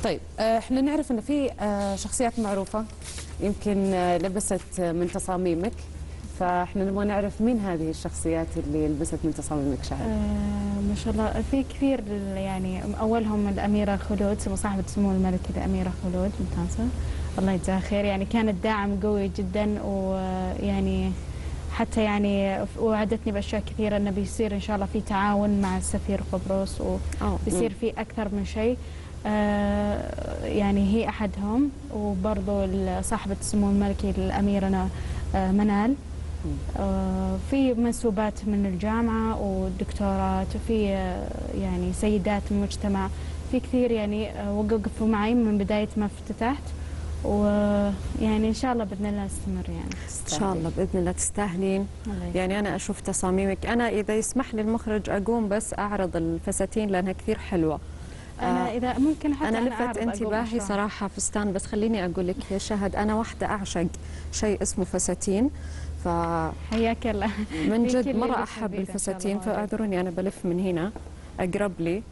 طيب آه، احنا نعرف انه في آه، شخصيات معروفه يمكن آه، لبست من تصاميمك، فاحنا نبغى نعرف مين هذه الشخصيات اللي لبست من تصاميمك شهد. آه ما شاء الله في كثير، يعني اولهم الاميره خلود، صاحبه سمو الملكه الاميره خلود ممتازه الله يجزاها خير، يعني كانت داعم قوي جدا، ويعني حتى يعني وعدتني باشياء كثيره انه بيصير ان شاء الله في تعاون مع سفير قبرص وبيصير في اكثر من شيء. آه يعني هي احدهم، وبرضه صاحبه سمو الملكي الاميره آه منال. آه في منسوبات من الجامعه ودكتورات، وفي آه يعني سيدات من المجتمع، في كثير يعني آه وقفوا معي من بدايه ما افتتحت، ويعني ان شاء الله باذن الله استمر. يعني ان شاء الله باذن الله تستاهلين. يعني انا اشوف تصاميمك، انا اذا يسمح لي المخرج اقوم بس اعرض الفساتين لانها كثير حلوه. انا آه اذا ممكن حتى انا, أنا لفت انتباهي صراحه فستان، بس خليني اقول لك يا شهد انا واحده اعشق شيء اسمه فساتين، ف حياك الله من جد مره احب الفساتين، فاعذروني انا بلف من هنا اقرب لي.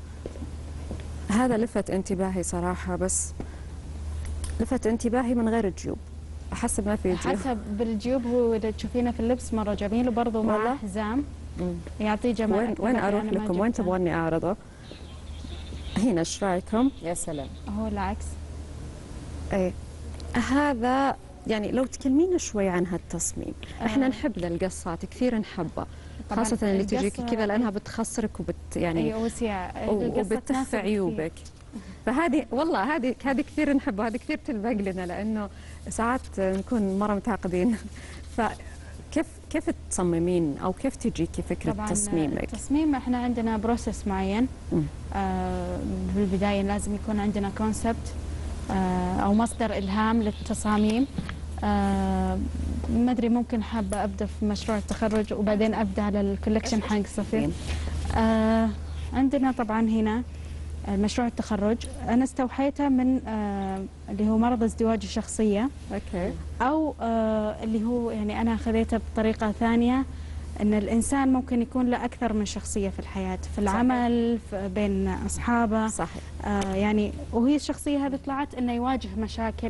هذا لفت انتباهي صراحه، بس لفت انتباهي من غير الجيوب، احسب ما في جيوب. حتى بالجيوب هو اذا تشوفينه في اللبس مره جميل، وبرضه مع حزام يعطيه جمال. وين وين اروح لكم؟ وين تبغوني اعرضه؟ هنا ايش رايكم؟ يا سلام. هو العكس. ايه هذا يعني لو تكلمينا شوي عن هالتصميم. آه. احنا نحب ذا القصات كثير نحبها، خاصة اللي تجيك كذا لانها بتخصرك وبت يعني اي وسع وبتخفي عيوبك. فهذه والله هذه هذه كثير نحبها، هذه كثير تلبق لنا لانه ساعات نكون مره متعقدين. فكيف كيف تصممين او كيف تجيكي فكره طبعاً تصميمك؟ التصميم احنا عندنا بروسس معين. آه بالبدايه لازم يكون عندنا كونسبت آه او مصدر الهام للتصاميم. آه ما ادري ممكن حابه ابدا في مشروع التخرج وبعدين ابدا على الكولكشن حق صفير. آه عندنا طبعا هنا مشروع التخرج انا استوحيته من آه اللي هو مرض ازدواج الشخصيه. اوكي. او آه اللي هو يعني انا خذيته بطريقه ثانيه، ان الانسان ممكن يكون له اكثر من شخصيه في الحياه، في العمل، في بين اصحابه. صحيح. آه يعني وهي الشخصيه هذه طلعت انه يواجه مشاكل.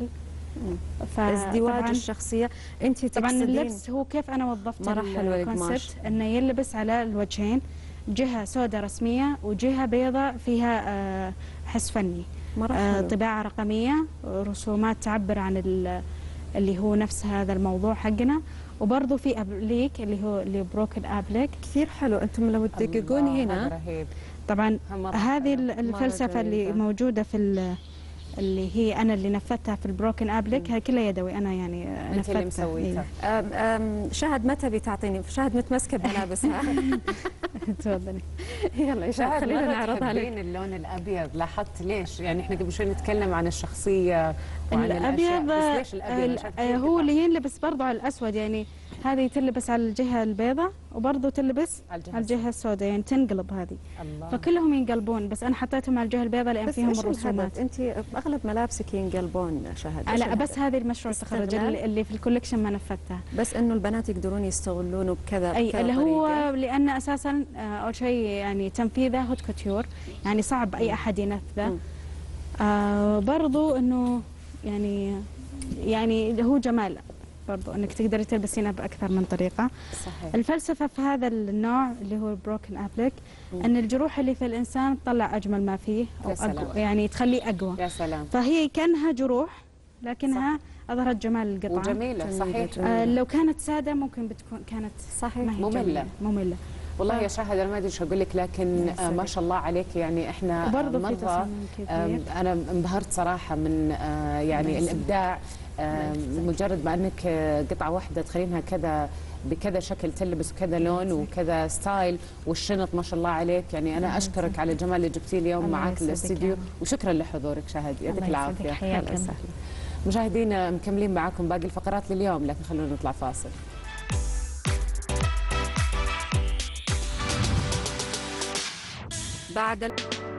ازدواج الشخصيه. انت طبعا اللبس هو كيف انا وظفت الكونسبت انه يلبس على الوجهين، جهة سوداء رسمية وجهة بيضاء فيها آه حس فني، آه طباعة رقمية، رسومات تعبر عن اللي هو نفس هذا الموضوع حقنا، وبرضه في ابليك اللي هو اللي بروكن ابليك كثير حلو. انتم لو تدققون هنا رهيب. طبعا هذه الفلسفة اللي موجودة في اللي هي انا اللي نفذتها في البروكن ابليك، هي كلها يدوي انا يعني انت اللي مسويتها. إيه؟ شهد متى بتعطيني؟ شهد متمسكه بملابسها. تفضلي. يلا يا شهد خلينا نعرضها لك. اللون الابيض لاحظت ليش؟ يعني احنا قبل شوي نتكلم عن الشخصيه وعن الابيض، بس ليش الابيض؟ هو اللي ينلبس برضه على الاسود، يعني هذه تلبس على الجهه البيضاء وبرضه تلبس على الجهه, الجهة السوداء، يعني تنقلب هذه. الله. فكلهم ينقلبون، بس انا حطيتهم على الجهه البيضاء لان فيهم الرسومات. انت اغلب ملابسك ينقلبون شهد. لا بس هذه المشروع التخرج اللي في الكوليكشن ما نفذتها، بس انه البنات يقدرون يستغلونه بكذا اي بكذا اللي هو طريقة. لان اساسا اول شيء يعني تنفيذه هوت كوتيور، يعني صعب اي احد ينفذه. آه برضو انه يعني يعني هو جمال برضو انك تقدري تلبسينه باكثر من طريقه. صحيح. الفلسفه في هذا النوع اللي هو البروكن ابليك ان الجروح اللي في الانسان تطلع اجمل ما فيه، او أقوى يعني تخليه اقوى. يا سلام. فهي كانها جروح لكنها صح. اظهرت جمال القطعه وجميله. صحيح. آه لو كانت ساده ممكن بتكون كانت صحيح ممله ممله. والله ف... يا شاهد انا ما ادري ايش اقول لك، لكن آه ما شاء الله عليك، يعني احنا مره آه انا انبهرت صراحه من آه يعني الابداع. آه مجرد ما انك قطعه واحده تخلينها كذا بكذا شكل، تلبس كذا لون وكذا ستايل، والشنط ما شاء الله عليك. يعني انا اشكرك على الجمال اللي جبتيه اليوم معك الاستديو، وشكرا لحضورك شهد. يعطيك العافيه. حياك الله. مشاهدينا مكملين معاكم باقي الفقرات لليوم، لكن خلونا نطلع فاصل. بعد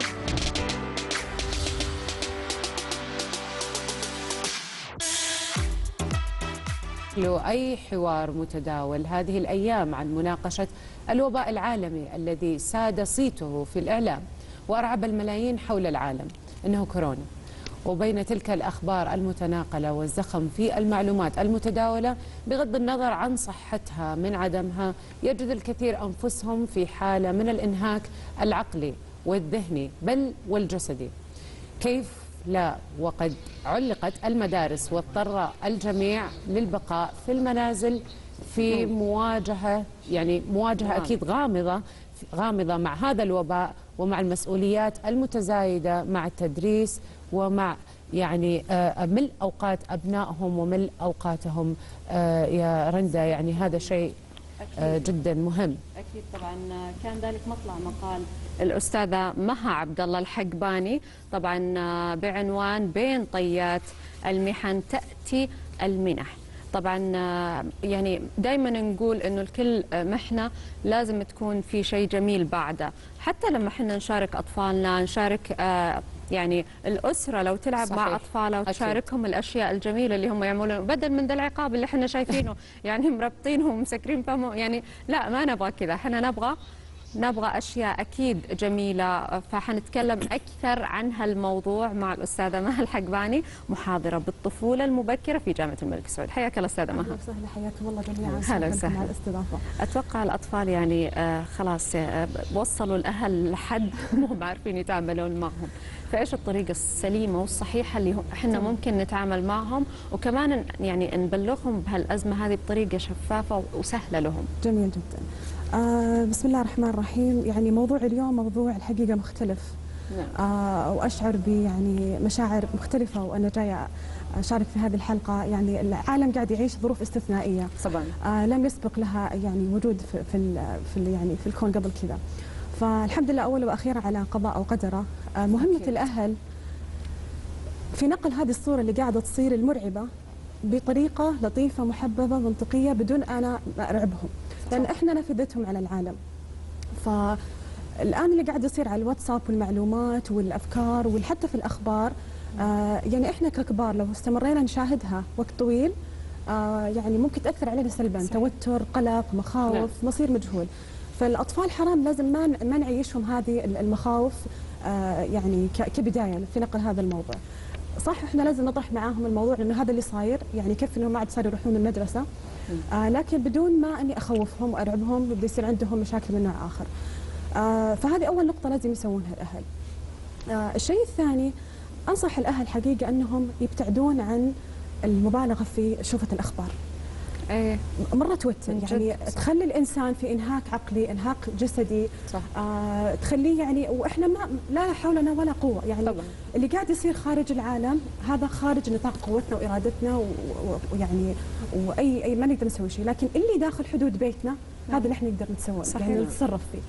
له أي حوار متداول هذه الأيام عن مناقشة الوباء العالمي الذي ساد صيته في الإعلام وأرعب الملايين حول العالم. أنه كورونا. وبين تلك الأخبار المتناقلة والزخم في المعلومات المتداولة بغض النظر عن صحتها من عدمها، يجد الكثير أنفسهم في حالة من الإنهاك العقلي والذهني بل والجسدي. كيف لا وقد علقت المدارس واضطر الجميع للبقاء في المنازل في مواجهة يعني مواجهة أكيد غامضة غامضة مع هذا الوباء ومع المسؤوليات المتزايدة مع التدريس ومع يعني ملء أوقات أبنائهم وملء أوقاتهم. يا رندا يعني هذا شيء أكيد جدا مهم. أكيد طبعا كان ذلك مطلع مقال الأستاذة مها عبد الله الحقباني طبعا بعنوان بين طيات المحن تأتي المنح. طبعا يعني دائما نقول انه الكل محنه لازم تكون في شيء جميل بعده، حتى لما احنا نشارك اطفالنا نشارك يعني الاسره لو تلعب صحيح. مع اطفالها وتشاركهم أكيد. الاشياء الجميله اللي هم يعملون بدل من ذا العقاب اللي احنا شايفينه يعني مربطينهم ومسكرين فمهم، يعني لا ما نبغى كذا، احنا نبغى نبغى أشياء أكيد جميلة. فحنتكلم أكثر عن هالموضوع مع الأستاذة مها الحقباني، محاضرة بالطفولة المبكرة في جامعة الملك سعود. حياك الله أستاذة مها. أهلا وسهلا، حياكم الله جميعا. هلا وسهلا. الاستضافة. أتوقع الأطفال يعني آه خلاص آه وصلوا الأهل لحد مو عارفين يتعاملون معهم، فإيش الطريقة السليمة والصحيحة اللي احنا ممكن نتعامل معهم وكمان يعني نبلغهم بهالأزمة هذه بطريقة شفافة وسهلة لهم؟ جميل جدا. آه بسم الله الرحمن الرحيم. يعني موضوع اليوم موضوع الحقيقة مختلف. نعم. آه وأشعر ب يعني مشاعر مختلفة وأنا جاية أشارك في هذه الحلقة. يعني العالم قاعد يعيش ظروف استثنائية طبعا آه لم يسبق لها يعني وجود في في, في يعني في الكون قبل كذا. فالحمد لله أولا وأخيرا على قضاء أو قدره. آه مهمة أوكي. الأهل في نقل هذه الصورة اللي قاعدة تصير المرعبة بطريقة لطيفة محببة منطقية بدون أنا أرعبهم، لأن إحنا نفذتهم على العالم. فالآن اللي قاعد يصير على الواتساب والمعلومات والأفكار وحتى في الأخبار آه يعني إحنا ككبار لو استمرينا نشاهدها وقت طويل آه يعني ممكن تأثر علينا سلبا، توتر، قلق، مخاوف، نعم. مصير مجهول. فالأطفال حرام لازم ما ما نعيشهم هذه المخاوف آه يعني كبداية في نقل هذا الموضوع. صح احنا لازم نطرح معاهم الموضوع لانه هذا اللي صاير، يعني كيف انهم ما عاد صاروا يروحون المدرسه آه لكن بدون ما اني اخوفهم وارعبهم بده يصير عندهم مشاكل من نوع اخر. آه فهذه اول نقطه لازم يسوونها الاهل. آه الشيء الثاني انصح الاهل حقيقه انهم يبتعدون عن المبالغه في شوفه الاخبار. ايه مره توتر، يعني تخلي الانسان في انهاك عقلي، انهاك جسدي. صح. آه تخليه يعني واحنا ما لا حول لنا ولا قوه، يعني طبعا. اللي قاعد يصير خارج العالم هذا خارج نطاق قوتنا وارادتنا ويعني واي اي ما نقدر نسوي شيء، لكن اللي داخل حدود بيتنا هذا اللي احنا نقدر نسويه يعني نتصرف فيه.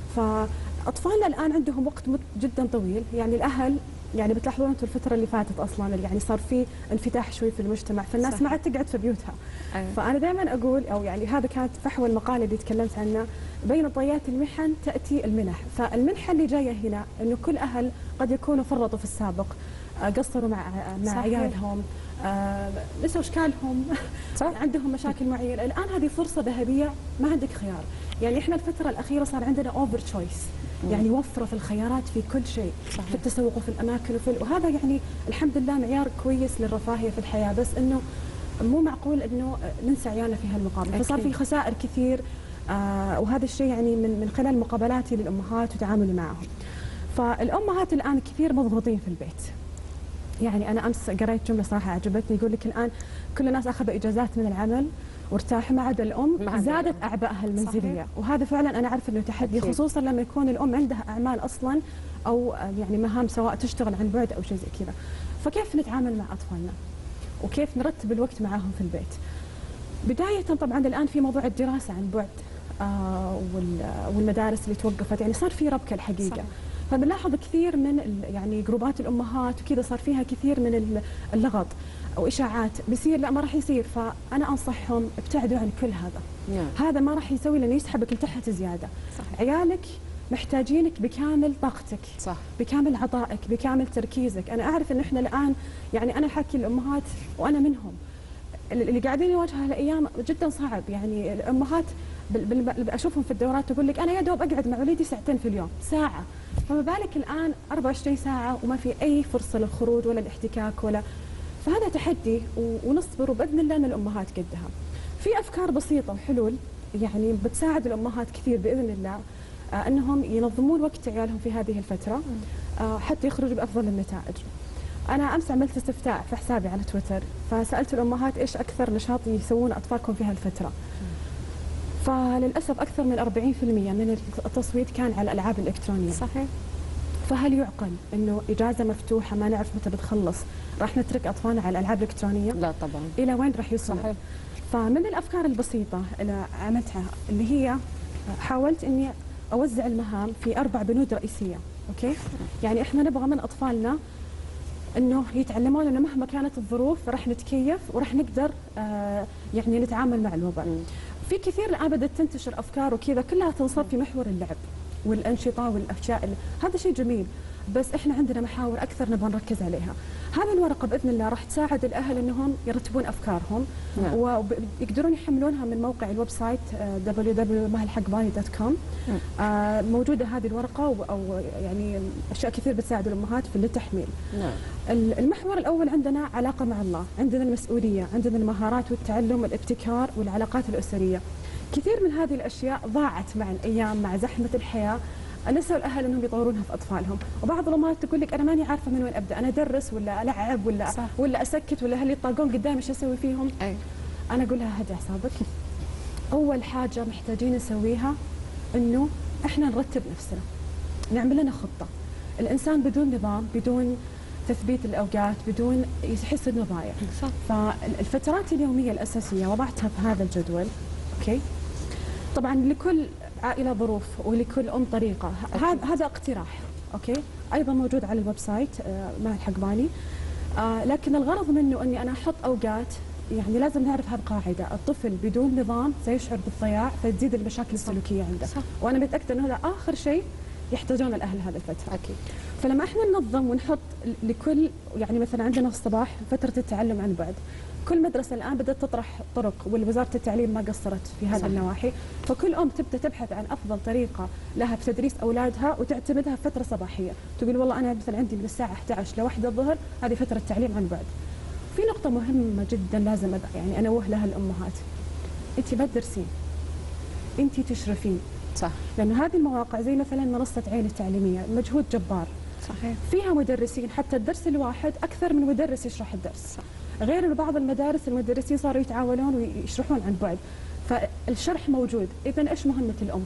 فاطفالنا الان عندهم وقت جدا طويل، يعني الاهل يعني بتلاحظون انتم الفتره اللي فاتت اصلا يعني صار في انفتاح شوي في المجتمع، فالناس ما عاد تقعد في بيوتها. أيوة. فانا دائما اقول او يعني هذا كانت فحوى المقال اللي تكلمت عنه، بين طيات المحن تاتي المنح. فالمنحه اللي جايه هنا انه كل اهل قد يكونوا فرطوا في السابق، قصروا مع مع عيالهم، نسوا اشكالهم عندهم مشاكل معينه. الان هذه فرصه ذهبيه، ما عندك خيار. يعني احنا الفتره الاخيره صار عندنا اوفر تشويس، يعني وفره في الخيارات في كل شيء، صحيح. في التسوق وفي الاماكن وفي وهذا يعني الحمد لله معيار كويس للرفاهيه في الحياه، بس انه مو معقول انه ننسى عيالنا في هالمقابل. فصار في خسائر كثير آه وهذا الشيء يعني من من خلال مقابلاتي للامهات وتعاملي معهم. فالامهات الان كثير مضغوطين في البيت. يعني انا امس قريت جمله صراحه عجبتني، يقول لك الان كل الناس اخذوا اجازات من العمل وارتاحوا ما عدا الام زادت اعبائها المنزليه. صحيح. وهذا فعلا انا اعرف انه تحدي، أكيد. خصوصا لما يكون الام عندها اعمال اصلا او يعني مهام سواء تشتغل عن بعد او شيء زي كذا. فكيف نتعامل مع اطفالنا وكيف نرتب الوقت معاهم في البيت؟ بدايه طبعا الان في موضوع الدراسه عن بعد آه والمدارس اللي توقفت، يعني صار في ربكه الحقيقه. صحيح. فبنلاحظ كثير من يعني جروبات الامهات وكذا صار فيها كثير من اللغط او اشاعات بيصير لا ما راح يصير. فانا انصحهم ابتعدوا عن كل هذا. yeah. هذا ما راح يسوي لانه يسحبك لتحت زياده. صح. عيالك محتاجينك بكامل طاقتك، صح. بكامل عطائك، بكامل تركيزك. انا اعرف ان احنا الان يعني انا احكي الامهات وانا منهم اللي قاعدين يواجهوا هالايام جدا صعب. يعني الامهات اشوفهم في الدورات تقول لك انا يا دوب اقعد مع وليدي ساعتين في اليوم، ساعه. فما بالك الان أربعة وعشرين ساعه وما في اي فرصه للخروج ولا الاحتكاك ولا، فهذا تحدي ونصبر وباذن الله ان الامهات قدها. في افكار بسيطه وحلول يعني بتساعد الامهات كثير باذن الله آه انهم ينظمون وقت عيالهم في هذه الفتره آه حتى يخرجوا بافضل النتائج. انا امس عملت استفتاء في حسابي على تويتر، فسالت الامهات ايش اكثر نشاط يسوون اطفالكم في هالفتره. فللاسف اكثر من أربعين بالمئة من التصويت كان على الالعاب الالكترونيه. صحيح. فهل يعقل انه اجازه مفتوحه ما نعرف متى بتخلص راح نترك اطفالنا على الالعاب الالكترونيه؟ لا طبعا. الى وين راح يوصل؟ صحيح. فمن الافكار البسيطه اللي عملتها اللي هي حاولت اني اوزع المهام في اربع بنود رئيسيه، اوكي؟ يعني احنا نبغى من اطفالنا انه يتعلمون انه مهما كانت الظروف راح نتكيف وراح نقدر آه يعني نتعامل مع الوضع. في كثير الان بدات تنتشر افكار وكذا كلها تنصب في محور اللعب والانشطه والاشياء، هذا شيء جميل، بس احنا عندنا محاور اكثر نبغى نركز عليها. هذه الورقه باذن الله راح تساعد الاهل انهم يرتبون افكارهم نعم. ويقدرون يحملونها من موقع الويب سايت دبليو دبليو دوت مها الحقباني دوت كوم. آه موجوده هذه الورقه او يعني اشياء كثير بتساعد الامهات في التحميل. نعم. المحور الاول عندنا علاقه مع الله، عندنا المسؤوليه، عندنا المهارات والتعلم والابتكار والعلاقات الاسريه. كثير من هذه الاشياء ضاعت مع الايام مع زحمه الحياه، نسوا الاهل انهم يطورونها في اطفالهم، وبعض الامهات تقول لك انا ماني عارفه من وين ابدا، انا ادرس ولا العب ولا صح. ولا اسكت ولا اهلي يطاقون قدامي ايش اسوي فيهم؟ أي. انا اقول لها هدي اعصابك. اول حاجه محتاجين نسويها انه احنا نرتب نفسنا، نعمل لنا خطه. الانسان بدون نظام، بدون تثبيت الاوقات، بدون يحس انه ضايع. فالفترات اليوميه الاساسيه وضعتها في هذا الجدول، اوكي؟ طبعا لكل عائله ظروف ولكل ام طريقه، هذا هذا اقتراح، اوكي؟ ايضا موجود على الويب سايت آه مها الحقباني. آه لكن الغرض منه اني انا احط اوقات، يعني لازم نعرف هذه القاعده، الطفل بدون نظام سيشعر بالضياع فتزيد المشاكل السلوكيه عنده. صح. وانا متاكده انه هذا اخر شيء يحتاجون الاهل هذه الفتره. اكيد. فلما احنا ننظم ونحط لكل، يعني مثلا عندنا في الصباح فتره التعلم عن بعد، كل مدرسه الان بدات تطرح طرق، ووزاره التعليم ما قصرت في هذه النواحي، فكل ام تبدا تبحث عن افضل طريقه لها في تدريس اولادها وتعتمدها في فتره صباحيه، تقول والله انا مثلا عندي من الساعه إحدى عشر لواحدة الظهر هذه فتره تعليم عن بعد. في نقطه مهمه جدا لازم يعني انوه لها الامهات، انت ما تدرسين، انت تشرفين. صح. لانه هذه المواقع زي مثلا منصه عين التعليميه مجهود جبار. صحيح. فيها مدرسين حتى الدرس الواحد اكثر من مدرس يشرح الدرس. صح. غير انه بعض المدارس المدرسين صاروا يتعاونون ويشرحون عن بعد، فالشرح موجود. اذا ايش مهمه الام؟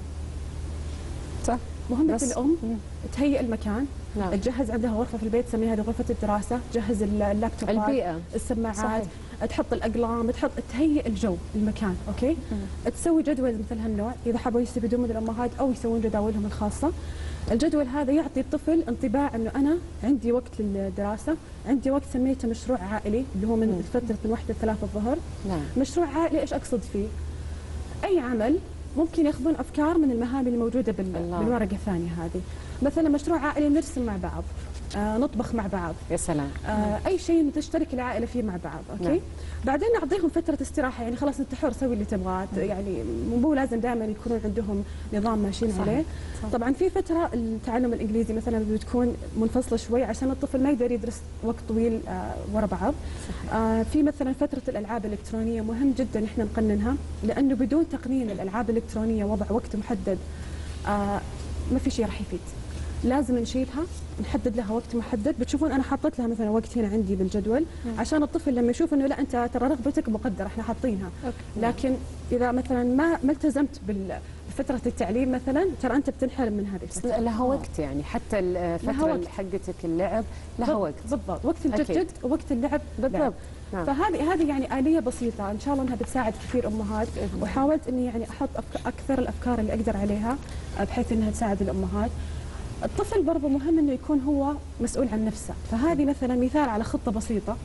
صح. مهمه بس. الام تهيئ المكان، نعم. تجهز عندها غرفه في البيت تسميها هذه غرفه الدراسه، تجهز اللابتوبات، البيئه، السماعات، صحيح. تحط الاقلام، تحط تهيئ الجو، المكان، اوكي؟ مم. تسوي جدول مثل هالنوع اذا حابوا يستفيدون من الامهات او يسوون جداولهم الخاصه. الجدول هذا يعطي الطفل انطباع انه انا عندي وقت للدراسه، عندي وقت سميته مشروع عائلي اللي هو من فتره من واحدة لثلاثة الظهر. نعم. مشروع عائلي ايش اقصد فيه؟ اي عمل ممكن ياخذون افكار من المهام اللي موجوده بالورقه الثانيه هذه، مثلا مشروع عائلي نرسم مع بعض، آه نطبخ مع بعض. يا سلام. آه اي شيء تشترك العائله فيه مع بعض، اوكي؟ نعم. بعدين نعطيهم فتره استراحه، يعني خلاص انت حر سوي اللي تبغاه، يعني مو لازم دائما يكونون عندهم نظام ماشيين عليه. صح. طبعا في فتره التعلم الانجليزي مثلا بتكون منفصله شوي عشان الطفل ما يقدر يدرس وقت طويل آه ورا بعض. آه في مثلا فتره الالعاب الالكترونيه مهم جدا احنا نقننها، لانه بدون تقنين الالعاب الالكترونيه وضع وقت محدد آه ما في شيء راح يفيد. لازم نشيلها، نحدد لها وقت محدد. بتشوفون انا حطيت لها مثلا وقت هنا عندي بالجدول مم. عشان الطفل لما يشوف انه لا انت ترى رغبتك مقدره احنا حاطينها. أوكي. لكن اذا مثلا ما ما التزمت بفتره التعليم مثلا ترى انت بتنحرم من هذه الفتره. لها وقت، يعني حتى الفتره حقتك اللعب لها وقت. بالضبط، وقت الجد جد ووقت اللعب بالضبط. نعم. فهذه هذه يعني آلية بسيطة إن شاء الله أنها بتساعد كثير أمهات، وحاولت إني يعني أحط أكثر الأفكار اللي أقدر عليها بحيث إنها تساعد الأمهات. الطفل برضه مهم إنه يكون هو مسؤول عن نفسه، فهذه مثلا مثال على خطة بسيطة.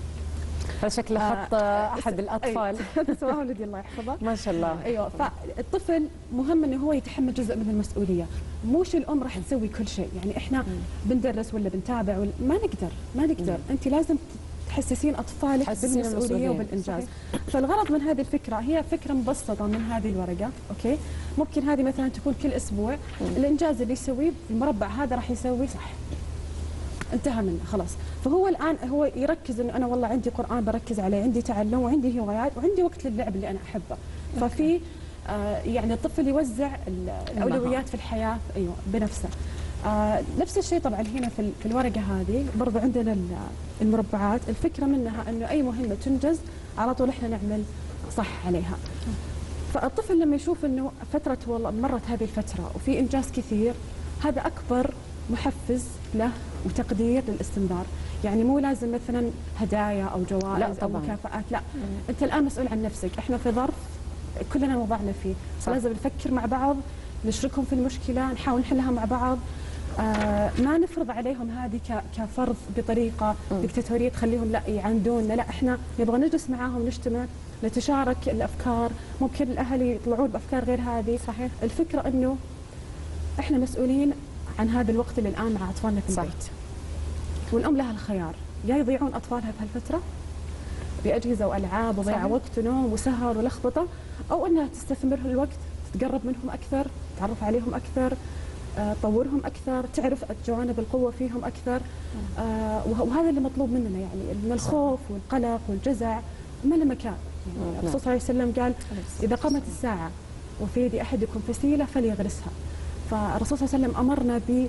فشكل خط آه أحد الأطفال. سواء ولدي الله يحفظه. ما شاء الله. أيوه، فالطفل مهم إنه هو يتحمل جزء من المسؤولية، موش الأم راح تسوي كل شيء، يعني إحنا بندرس ولا بنتابع ولا ما نقدر ما نقدر، أنت لازم تحسسين اطفالك تحسسين بالمسؤوليه المسؤولية. وبالانجاز. صحيح. فالغرض من هذه الفكره هي فكره مبسطه من هذه الورقه، اوكي؟ ممكن هذه مثلا تكون كل اسبوع الانجاز اللي يسويه في المربع هذا راح يسويه صح. انتهى منه خلاص. فهو الان هو يركز انه انا والله عندي قران بركز عليه، عندي تعلم وعندي هوايات وعندي وقت للعب اللي انا احبه. ففي آه يعني الطفل يوزع الاولويات في الحياه ايوه بنفسه. آه نفس الشيء طبعا هنا في, في الورقه هذه برضو عندنا المربعات. الفكره منها انه اي مهمه تنجز على طول احنا نعمل صح عليها. فالطفل لما يشوف انه فتره والله مرت هذه الفتره وفي انجاز كثير، هذا اكبر محفز له وتقدير للاستمرار. يعني مو لازم مثلا هدايا او جوائز او مكافآت، لا مم. انت الان مسؤول عن نفسك. احنا في ظرف كلنا وضعنا فيه، فلازم نفكر مع بعض، نشركهم في المشكله، نحاول نحلها مع بعض. آه ما نفرض عليهم هذه كفرض بطريقه دكتاتوريه تخليهم لا يعاندوننا، لا احنا نبغى نجلس معاهم، نجتمع، نتشارك الافكار. ممكن الاهل يطلعون بافكار غير هذه. صحيح. الفكره انه احنا مسؤولين عن هذا الوقت اللي الان مع اطفالنا في البيت. صح. والام لها الخيار، يا يضيعون اطفالها في هالفتره باجهزه والعاب وضياع وقت ونوم وسهر ولخبطه، او انها تستثمر الوقت، تتقرب منهم اكثر، تعرف عليهم اكثر، تطورهم اكثر، تعرف جوانب القوه فيهم اكثر. آه وهذا اللي مطلوب مننا، يعني من الخوف والقلق والجزع ما له مكان. يعني الرسول صلى الله عليه وسلم قال اذا قامت الساعه وفي يد احدكم فسيله فليغرسها. فالرسول صلى الله عليه وسلم امرنا ب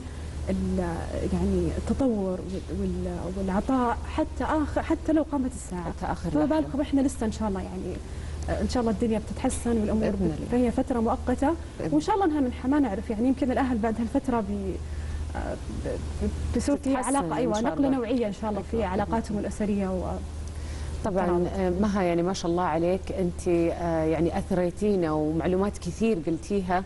يعني التطور والعطاء حتى اخر، حتى لو قامت الساعه، حتى اخر. فما بالكم احنا لسه ان شاء الله يعني ان شاء الله الدنيا بتتحسن والامور، فهي فتره مؤقته وان شاء الله انها من ما نعرف. يعني يمكن الاهل بعد هالفتره بي بيصير في علاقه ايوه نقله نوعيه ان شاء الله في علاقاتهم الاسريه. و طبعا مها يعني ما شاء الله عليك، انت يعني اثريتينا ومعلومات كثير قلتيها.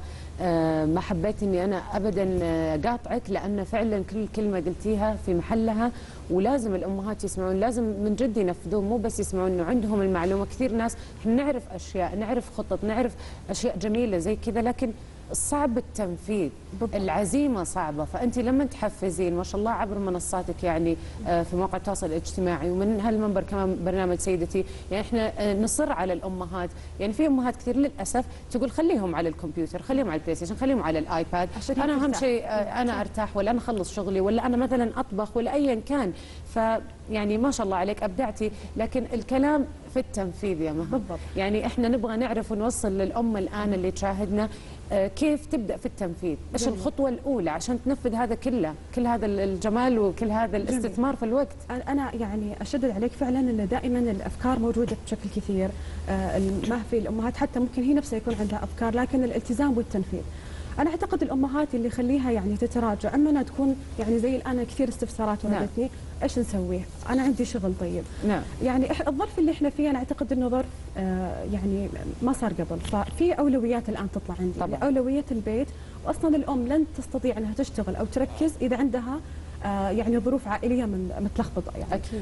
ما حبيت اني انا ابدا قاطعك، لان فعلا كل كلمه قلتيها في محلها، ولازم الامهات يسمعون، لازم من جد ينفذون، مو بس يسمعون انه عندهم المعلومه. كثير ناس نعرف اشياء، نعرف خطط، نعرف اشياء جميله زي كذا، لكن صعب التنفيذ. بالضبط. العزيمه صعبه. فانت لما تحفزين ما شاء الله عبر منصاتك، يعني في مواقع التواصل الاجتماعي ومن هالمنبر كمان برنامج سيدتي، يعني احنا نصر على الامهات. يعني في امهات كثير للاسف تقول خليهم على الكمبيوتر، خليهم على البلاي ستيشن، خليهم على الايباد، انا اهم شيء انا ارتاح، ولا انا اخلص شغلي، ولا انا مثلا اطبخ، ولا ايا كان. فيعني ما شاء الله عليك ابدعتي، لكن الكلام في التنفيذ يا مها. بالضبط. يعني احنا نبغى نعرف ونوصل للام الان اللي تشاهدنا كيف تبدا في التنفيذ، ايش جميل. الخطوه الاولى عشان تنفذ هذا كله، كل هذا الجمال وكل هذا الاستثمار جميل. في الوقت. انا يعني اشدد عليك فعلا ان دائما الافكار موجوده بشكل كثير. ما في الامهات حتى ممكن هي نفسها يكون عندها افكار، لكن الالتزام والتنفيذ. انا اعتقد الامهات اللي يخليها يعني تتراجع، اما انها تكون يعني زي الان كثير استفسارات وردتني، نعم. ايش نسوي؟ انا عندي شغل طيب. نعم. يعني الظرف اللي احنا فيه انا اعتقد انه ظرف آه يعني ما صار قبل، ففي اولويات الان تطلع عندي. طبعا. اولويه البيت، واصلا الام لن تستطيع انها تشتغل او تركز اذا عندها آه يعني ظروف عائليه من متلخبطه يعني. اكيد.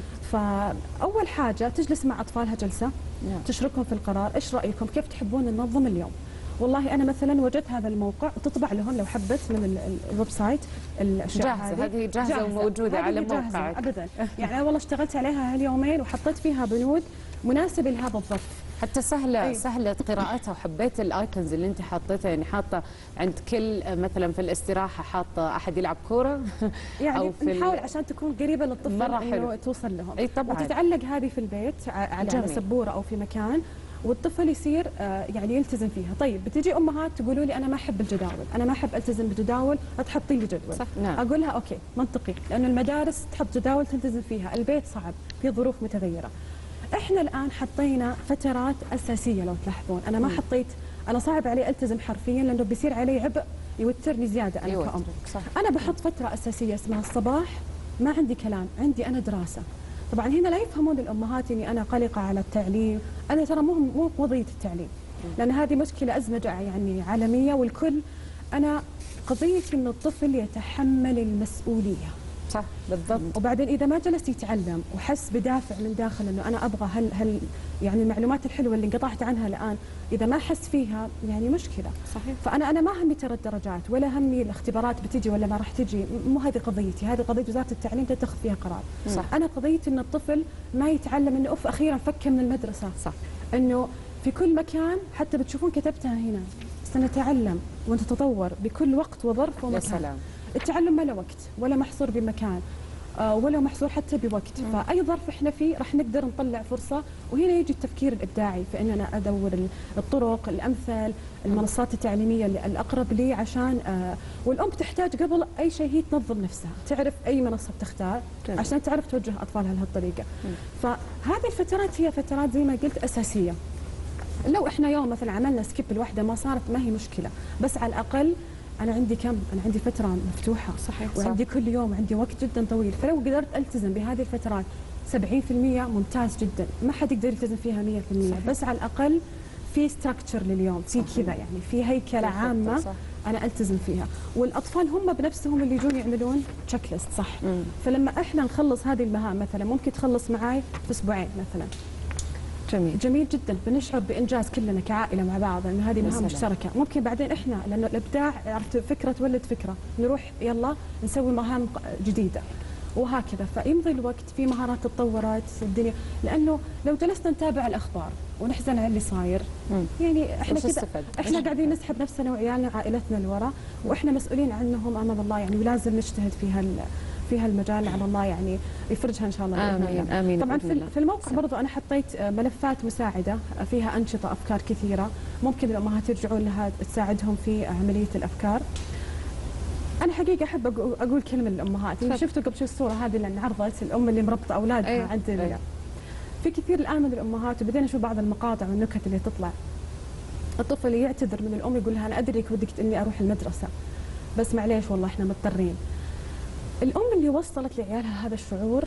فاول حاجه تجلس مع اطفالها جلسه، نعم. تشركهم في القرار، ايش رايكم؟ كيف تحبون ننظم اليوم؟ والله انا مثلا وجدت هذا الموقع، وتطبع لهم لو حبت من الويب سايت الاشياء جاهزه، هذه جاهزه, جاهزة وموجوده على موقعك ابدا. يعني انا والله اشتغلت عليها هاليومين وحطيت فيها بنود مناسبه لهذا الظرف، حتى سهله أي. سهله قراءتها. وحبيت الايكونز اللي انت حاطيتها، يعني حاطه عند كل مثلا في الاستراحه حاطه احد يلعب كوره يعني أو في نحاول عشان تكون قريبه للطفل انه توصل لهم. اي طبعا. وتتعلق هذه في البيت على جميل. سبوره او في مكان، والطفل يصير يعني يلتزم فيها. طيب بتجي امهات تقولوا لي انا ما احب الجداول، انا ما احب التزم بالجداول، لا تحطي لي جدول. صح. نعم. اقول لها اوكي منطقي، لانه المدارس تحط جداول تلتزم فيها، البيت صعب، في ظروف متغيره. احنا الان حطينا فترات اساسيه لو تلاحظون، انا ما م. حطيت، انا صعب علي التزم حرفيا لانه بيصير علي عبء يوترني زياده انا كأم. صح. انا بحط فتره اساسيه اسمها الصباح، ما عندي كلام، عندي انا دراسه. طبعا هنا لا يفهمون الامهات اني انا قلقه على التعليم، انا ترى مو مو قضيه التعليم، لان هذه مشكله ازمه يعني عالميه والكل. انا قضيتي ان الطفل يتحمل المسؤوليه. صح بالضبط. وبعدين اذا ما جلس يتعلم وحس بدافع من داخل انه انا ابغى هل هل يعني المعلومات الحلوه اللي انقطعت عنها الان، اذا ما حس فيها يعني مشكله. صحيح. فانا انا ما همي ترى الدرجات ولا همي الاختبارات بتجي ولا ما راح تجي، مو هذه قضيتي، هذه قضيه وزاره التعليم تتخذ فيها قرار. صح. انا قضيتي ان الطفل ما يتعلم انه اوف اخيرا فك من المدرسه. صح. انه في كل مكان، حتى بتشوفون كتبتها هنا، سنتعلم ونتطور بكل وقت وظرف ومكان. يا سلام. التعلم ما له وقت ولا محصور بمكان آه ولا محصور حتى بوقت. مم. فأي ظرف احنا فيه راح نقدر نطلع فرصة، وهنا يجي التفكير الإبداعي في أننا أدور الطرق الأمثل، المنصات التعليمية اللي الأقرب لي، عشان آه والأم تحتاج قبل أي شيء هي تنظم نفسها، تعرف أي منصة بتختار جميل. عشان تعرف توجه أطفالها لهالطريقة. مم. فهذه الفترات هي فترات زي ما قلت أساسية. لو احنا يوم مثلا عملنا سكيب الوحدة ما صارت ما هي مشكلة، بس على الأقل أنا عندي كم؟ أنا عندي فترة مفتوحة. صحيح. وعندي صح. كل يوم عندي وقت جدا طويل، فلو قدرت ألتزم بهذه الفترات سبعين بالمئة ممتاز جدا. ما حد يقدر يلتزم فيها مئة بالمئة. صحيح. بس على الأقل في ستراكتشر لليوم، في كذا يعني في هيكلة عامة صح. أنا ألتزم فيها. والأطفال هم بنفسهم اللي يجون يعملون تشيك ليست صح. مم. فلما إحنا نخلص هذه المهام مثلا ممكن تخلص معاي في أسبوعين مثلا. جميل جميل جدا، بنشعر بانجاز كلنا كعائله مع بعض، لانه هذه مهام مشتركه. ممكن بعدين احنا لانه الابداع عرفت فكره تولد فكره، نروح يلا نسوي مهام جديده وهكذا. فيمضي الوقت، في مهارات تطورت الدنيا، لانه لو جلسنا نتابع الاخبار ونحزن على اللي صاير مم. يعني احنا كذا احنا قاعدين نسحب نفسنا وعيالنا عائلتنا لورا، واحنا مسؤولين عنهم امام الله يعني، ولازم نجتهد في هال في هالمجال على الله يعني يفرجها ان شاء الله. امين امين. طبعا في, في الموقع برضو انا حطيت ملفات مساعده فيها انشطه افكار كثيره، ممكن الامهات يرجعون لها تساعدهم في عمليه الافكار. انا حقيقه احب اقول كلمه للامهات، يعني شفتوا قبل شوي الصوره هذه اللي انعرضت، الام اللي مربطه اولادها أيه. عند أيه. في كثير الان من الامهات، وبدينا نشوف بعض المقاطع والنكت اللي تطلع، الطفل يعتذر من الام يقول لها انا ادري ودك اني اروح المدرسه بس معليش والله احنا مضطرين. الأم اللي وصلت لعيالها هذا الشعور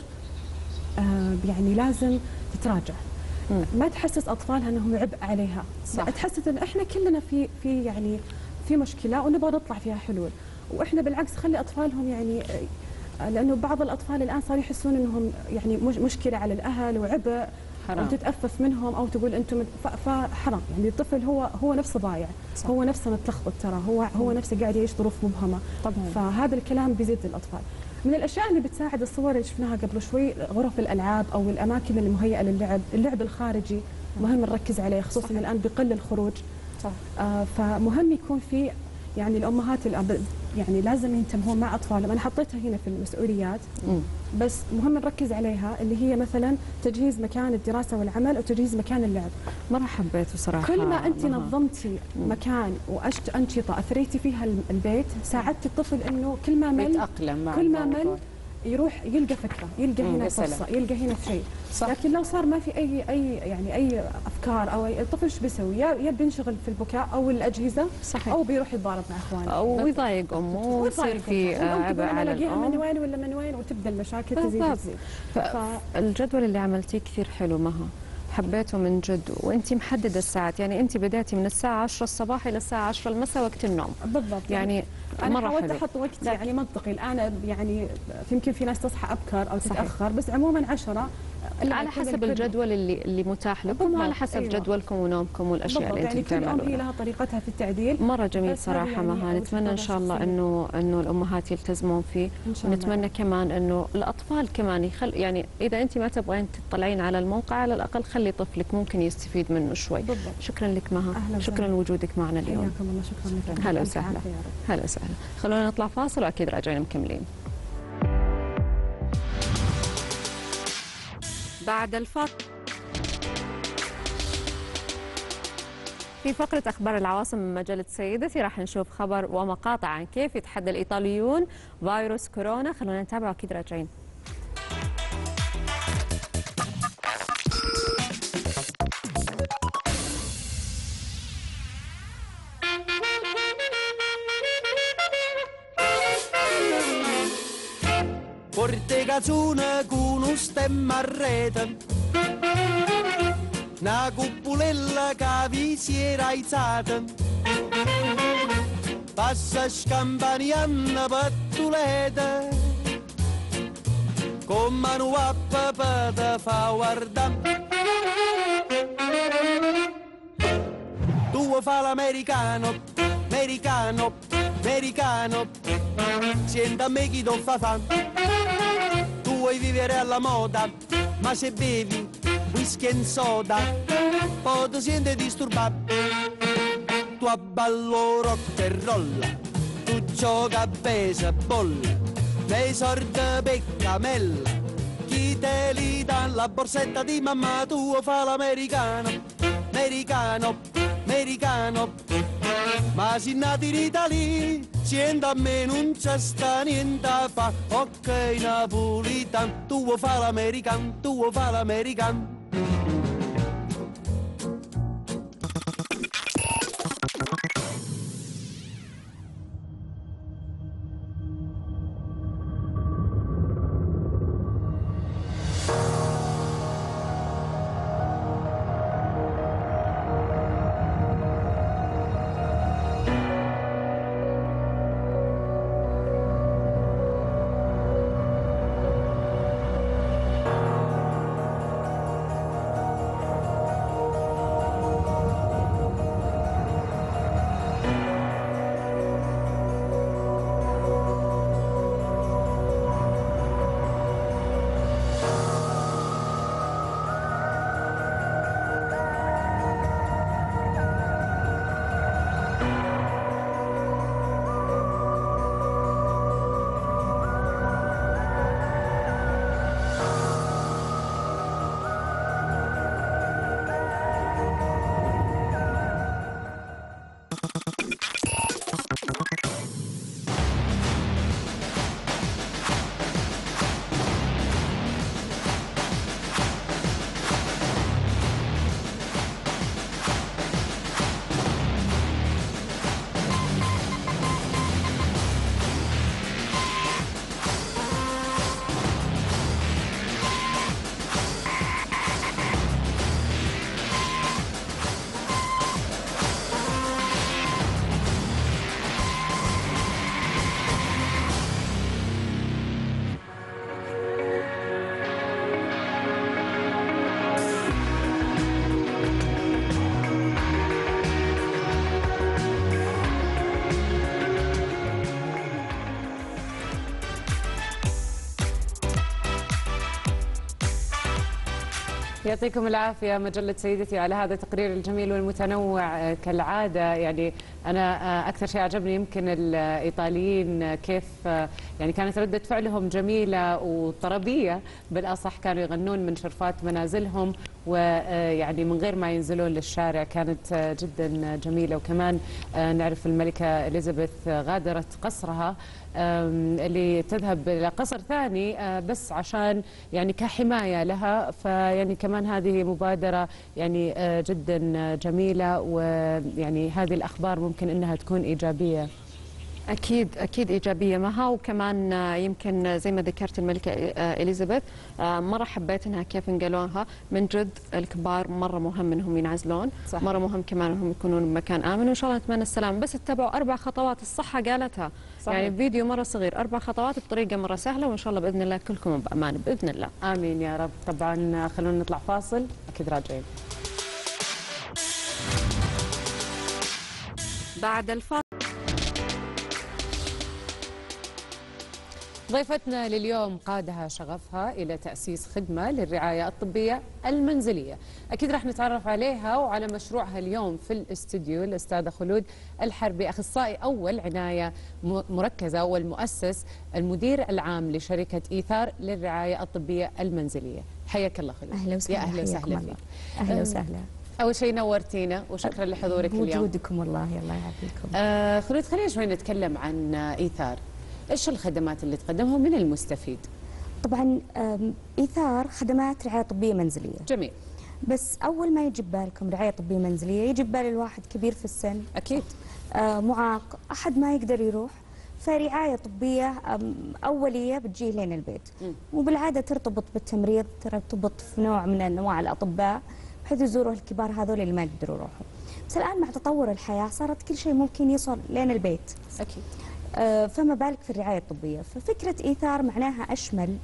آه يعني لازم تتراجع. مم. ما تحسس أطفالها أنهم عبء عليها، صح. تحسس أن إحنا كلنا في في يعني في مشكلة ونبغى نطلع فيها حلول، وإحنا بالعكس خلي أطفالهم يعني آه لأنه بعض الأطفال الآن صاروا يحسون أنهم يعني مشكلة على الأهل وعبء حرام. أو تتأفف منهم أو تقول أنتم، فحرام يعني. الطفل هو هو نفسه ضايع، صح. هو نفسه متلخبط ترى، هو مم. هو نفسه قاعد يعيش ظروف مبهمة طبعا. فهذا الكلام بيزيد الأطفال. من الاشياء اللي بتساعد الصور اللي شفناها قبل شوي غرف الالعاب او الاماكن المهيئه للعب، اللعب الخارجي مهم نركز عليه، خصوصا الان بقل الخروج. صح. آه فمهم يكون في يعني الامهات الاب يعني لازم ينتبهون مع اطفالهم. انا حطيتها هنا في المسؤوليات مم. بس مهم نركز عليها، اللي هي مثلا تجهيز مكان الدراسه والعمل وتجهيز مكان اللعب. مره حبيته صراحه. كل ما انت مها. نظمتي مم. مكان واشت انشطه اثريتي فيها البيت، ساعدتي الطفل انه كل ما مل يتاقلم مع كل ما مل يروح يلقى فكره، يلقى هنا مم. فرصه، يلقى هنا شيء. لكن لو صار ما في اي اي يعني اي افكار او أي الطفل ايش بيسوي؟ يا بينشغل في البكاء او الاجهزه صحيح. او بيروح يتضارب مع اخوانه او يضايق امه ويصير في عبء على الام، من وين ولا من وين، وتبدا المشاكل تزيد تزيد. فالجدول اللي عملتيه كثير حلو مها، حبيته من جد، وانت محدده الساعات، يعني انت بداتي من الساعه عشرة الصباح الى الساعه عشرة المساء وقت النوم بالضبط. يعني انا حاولت احط وقت يعني منطقي. الان يعني يمكن في ناس تصحى ابكر او تتاخر صحيح. بس عموما عشرة على حسب الجدول اللي اللي متاح لكم، وعلى حسب أيوة. جدولكم ونومكم والاشياء اللي انتم بتعملوها. يعني كل ام هي لها طريقتها في التعديل. مره جميل صراحه يعني مها، نتمنى ان شاء الله انه انه الامهات يلتزمون فيه، ونتمنى كمان انه الاطفال كمان يخل يعني اذا انت ما تبغين تطلعين على الموقع على الاقل خلي طفلك ممكن يستفيد منه شوي. بالضبط. شكرا لك مها، شكرا لوجودك معنا اليوم. حياكم الله. شكرا لك. هلا وسهلا. هلا وسهلا. خلونا نطلع فاصل واكيد راجعين مكملين. بعد الفاصل في فقرة أخبار العواصم من مجلة سيدتي راح نشوف خبر ومقاطع عن كيف يتحدى الإيطاليون فيروس كورونا. خلونا نتابع وأكيد راجعين. Porte cazzone con un stemma a rete, una cupolella che vi si era alzata, passa scampanianna pattuleta, con mano a papà te fa guardare. Tu vuoi fare l'americano, americano, americano, senta a me chi ti fa fa. Tu vuoi vivere alla moda, ma se bevi whisky e soda, poi ti senti disturbato. Tu abballo rock e roll, tu gioca a baseball, nei sordi per camella, chi te li dà la borsetta di mamma, tu vuoi fare l'americano, americano, americano, ma si nati in Italia, sienta a me non c'è sta niente a fa, ok napolitano, tu vuoi fare l'americano, tu vuoi fare l'americano. يعطيكم العافية مجلة سيدتي على هذا التقرير الجميل والمتنوع كالعادة. يعني أنا أكثر شيء عجبني يمكن الإيطاليين كيف يعني كانت ردة فعلهم جميلة وطربية بالأصح، كانوا يغنون من شرفات منازلهم ويعني من غير ما ينزلون للشارع، كانت جدا جميلة. وكمان نعرف الملكة إليزابيث غادرت قصرها اللي تذهب إلى قصر ثاني بس عشان يعني كحماية لها، فيعني كمان هذه مبادرة يعني جدا جميلة، ويعني هذه الأخبار ممكن أنها تكون إيجابية. أكيد أكيد إيجابية معها. وكمان يمكن زي ما ذكرت الملكة إليزابيث مرة حبيت إنها كيف انقلوها من جد. الكبار مرة مهم إنهم ينعزلون، صح. مرة مهم كمان إنهم يكونون بمكان آمن، وإن شاء الله نتمنى السلام. بس اتبعوا أربع خطوات الصحة قالتها، صحيح. يعني فيديو مرة صغير، أربع خطوات بطريقة مرة سهلة، وإن شاء الله بإذن الله كلكم بأمان بإذن الله. آمين يا رب. طبعا خلونا نطلع فاصل، أكيد راجعين. بعد الفاصل ضيفتنا لليوم قادها شغفها إلى تأسيس خدمة للرعاية الطبية المنزلية. أكيد راح نتعرف عليها وعلى مشروعها اليوم في الاستوديو الأستاذة خلود الحربي، أخصائي أول عناية مركزة والمؤسس المدير العام لشركة إيثار للرعاية الطبية المنزلية. حياك الله خلود. أهلا وسهلا. يا أهلا وسهلا فيك. أهلا وسهلا. أول شيء نورتينا وشكرا لحضورك اليوم. وجودكم والله، الله يعافيكم. آه خلود، خلينا شوي نتكلم عن إيثار. إيش الخدمات اللي تقدمها من المستفيد؟ طبعا إيثار خدمات رعاية طبية منزلية. جميل. بس أول ما يجي بالكم رعاية طبية منزلية يجي ببال الواحد كبير في السن، أكيد آه معاق، أحد ما يقدر يروح، فرعاية طبية أولية بتجيه لين البيت. م. وبالعادة ترتبط بالتمريض، ترتبط في نوع من أنواع الأطباء بحيث يزوروا الكبار هذول اللي ما يقدروا يروحوا. بس الآن مع تطور الحياة صارت كل شيء ممكن يصل لين البيت. أكيد. فما بالك في الرعاية الطبية. ففكرة إيثار معناها أشمل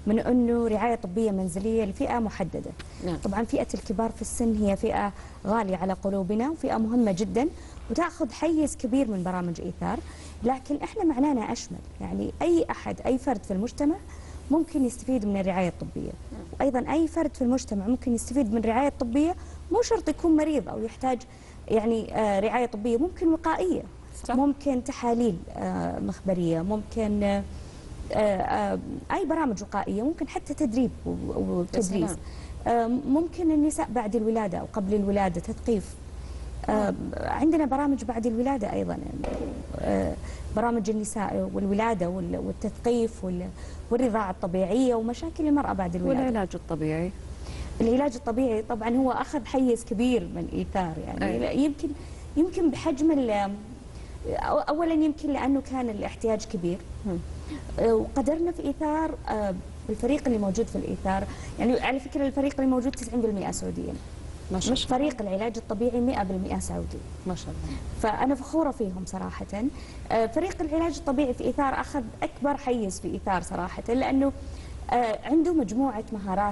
من أنه رعاية طبية منزلية لفئة محددة. نعم. طبعا فئة الكبار في السن هي فئة غالية على قلوبنا وفئة مهمة جدا وتأخذ حيز كبير من برامج إيثار، لكن إحنا معنانا أشمل، يعني أي أحد أي فرد في المجتمع ممكن يستفيد من الرعاية الطبية، وأيضا أي فرد في المجتمع ممكن يستفيد من الرعاية الطبية، مو شرط يكون مريض أو يحتاج يعني آه رعاية طبية، ممكن وقائية، صح. ممكن تحاليل آه مخبرية، ممكن آه آه أي برامج وقائية، ممكن حتى تدريب وتدريس، آه ممكن النساء بعد الولادة أو قبل الولادة تثقيف، آه عندنا برامج بعد الولادة أيضا، آه برامج النساء والولادة والتثقيف والرضاعة الطبيعية ومشاكل المرأة بعد الولادة. والعلاج الطبيعي، العلاج الطبيعي طبعا هو أخذ حيز كبير من إيثار، يعني أي. يمكن يمكن بحجم أولا يمكن لأنه كان الاحتياج كبير، وقدرنا في إيثار الفريق اللي موجود في الإيثار، يعني على فكرة الفريق اللي موجود تسعين بالمئة سعوديين، ما شاء الله. مش فريق العلاج الطبيعي مئة بالمئة سعودي، ما شاء الله. فأنا فخورة فيهم صراحة. فريق العلاج الطبيعي في إيثار أخذ أكبر حيز في إيثار صراحة، لأنه عنده مجموعة مهارات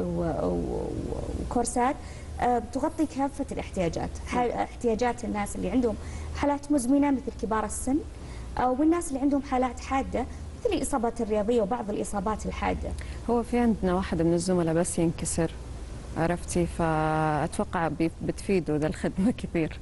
وكورسات تغطي كافة الاحتياجات، احتياجات الناس اللي عندهم حالات مزمنة مثل كبار السن، والناس اللي عندهم حالات حادة مثل الإصابات الرياضية وبعض الإصابات الحادة. هو في عندنا واحد من الزملاء بس ينكسر، عرفتي، فأتوقع بتفيدوا ذا الخدمة كثير.